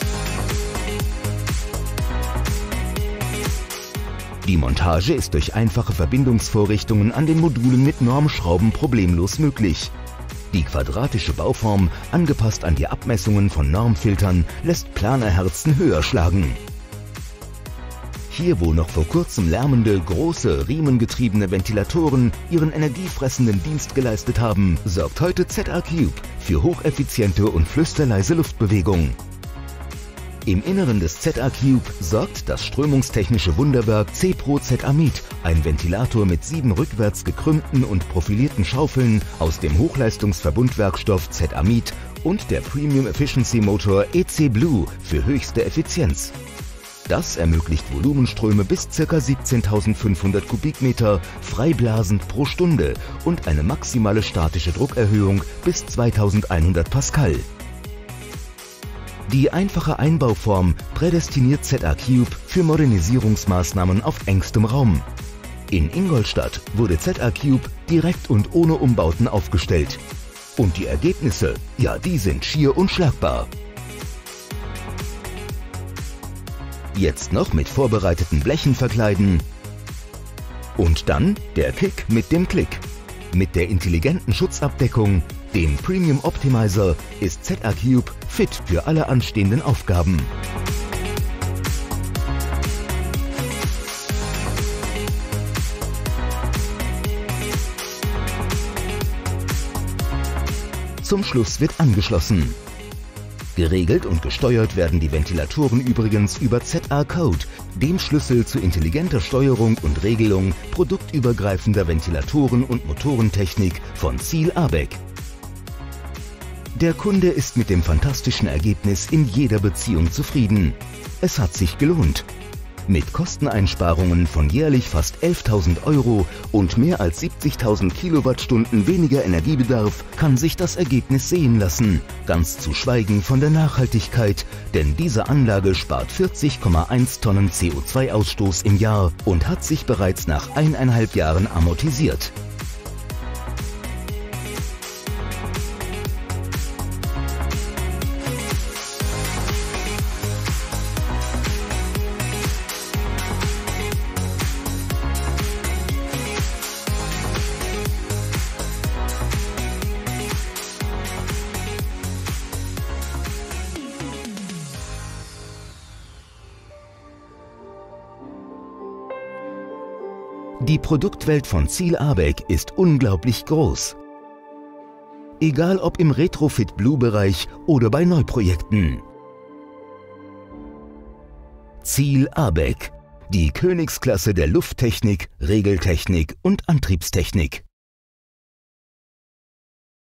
Die Montage ist durch einfache Verbindungsvorrichtungen an den Modulen mit Normschrauben problemlos möglich. Die quadratische Bauform, angepasst an die Abmessungen von Normfiltern, lässt Planerherzen höher schlagen. Hier, wo noch vor kurzem lärmende, große, riemengetriebene Ventilatoren ihren energiefressenden Dienst geleistet haben, sorgt heute Z A Cube für hocheffiziente und flüsterleise Luftbewegung. Im Inneren des Z A Cube sorgt das strömungstechnische Wunderwerk C-Pro Z-Amid, ein Ventilator mit sieben rückwärts gekrümmten und profilierten Schaufeln aus dem Hochleistungsverbundwerkstoff Z-Amid und der Premium Efficiency Motor E C Blue für höchste Effizienz. Das ermöglicht Volumenströme bis ca. siebzehntausendfünfhundert Kubikmeter freiblasend pro Stunde und eine maximale statische Druckerhöhung bis zweitausendeinhundert Pascal. Die einfache Einbauform prädestiniert Z A Cube für Modernisierungsmaßnahmen auf engstem Raum. In Ingolstadt wurde Z A Cube direkt und ohne Umbauten aufgestellt. Und die Ergebnisse, ja, die sind schier unschlagbar. Jetzt noch mit vorbereiteten Blechen verkleiden. Und dann der Kick mit dem Klick. Mit der intelligenten Schutzabdeckung, dem Premium Optimizer, ist Z A Cube fit für alle anstehenden Aufgaben. Zum Schluss wird angeschlossen. Geregelt und gesteuert werden die Ventilatoren übrigens über Z A-Code, dem Schlüssel zu intelligenter Steuerung und Regelung produktübergreifender Ventilatoren und Motorentechnik von Ziehl Abegg. Der Kunde ist mit dem fantastischen Ergebnis in jeder Beziehung zufrieden. Es hat sich gelohnt. Mit Kosteneinsparungen von jährlich fast elftausend Euro und mehr als siebzigtausend Kilowattstunden weniger Energiebedarf kann sich das Ergebnis sehen lassen, ganz zu schweigen von der Nachhaltigkeit, denn diese Anlage spart vierzig Komma eins Tonnen C O zwei Ausstoß im Jahr und hat sich bereits nach eineinhalb Jahren amortisiert. Die Produktwelt von Ziehl Abegg ist unglaublich groß. Egal ob im Retrofit-Blue-Bereich oder bei Neuprojekten. Ziehl Abegg, die Königsklasse der Lufttechnik, Regeltechnik und Antriebstechnik.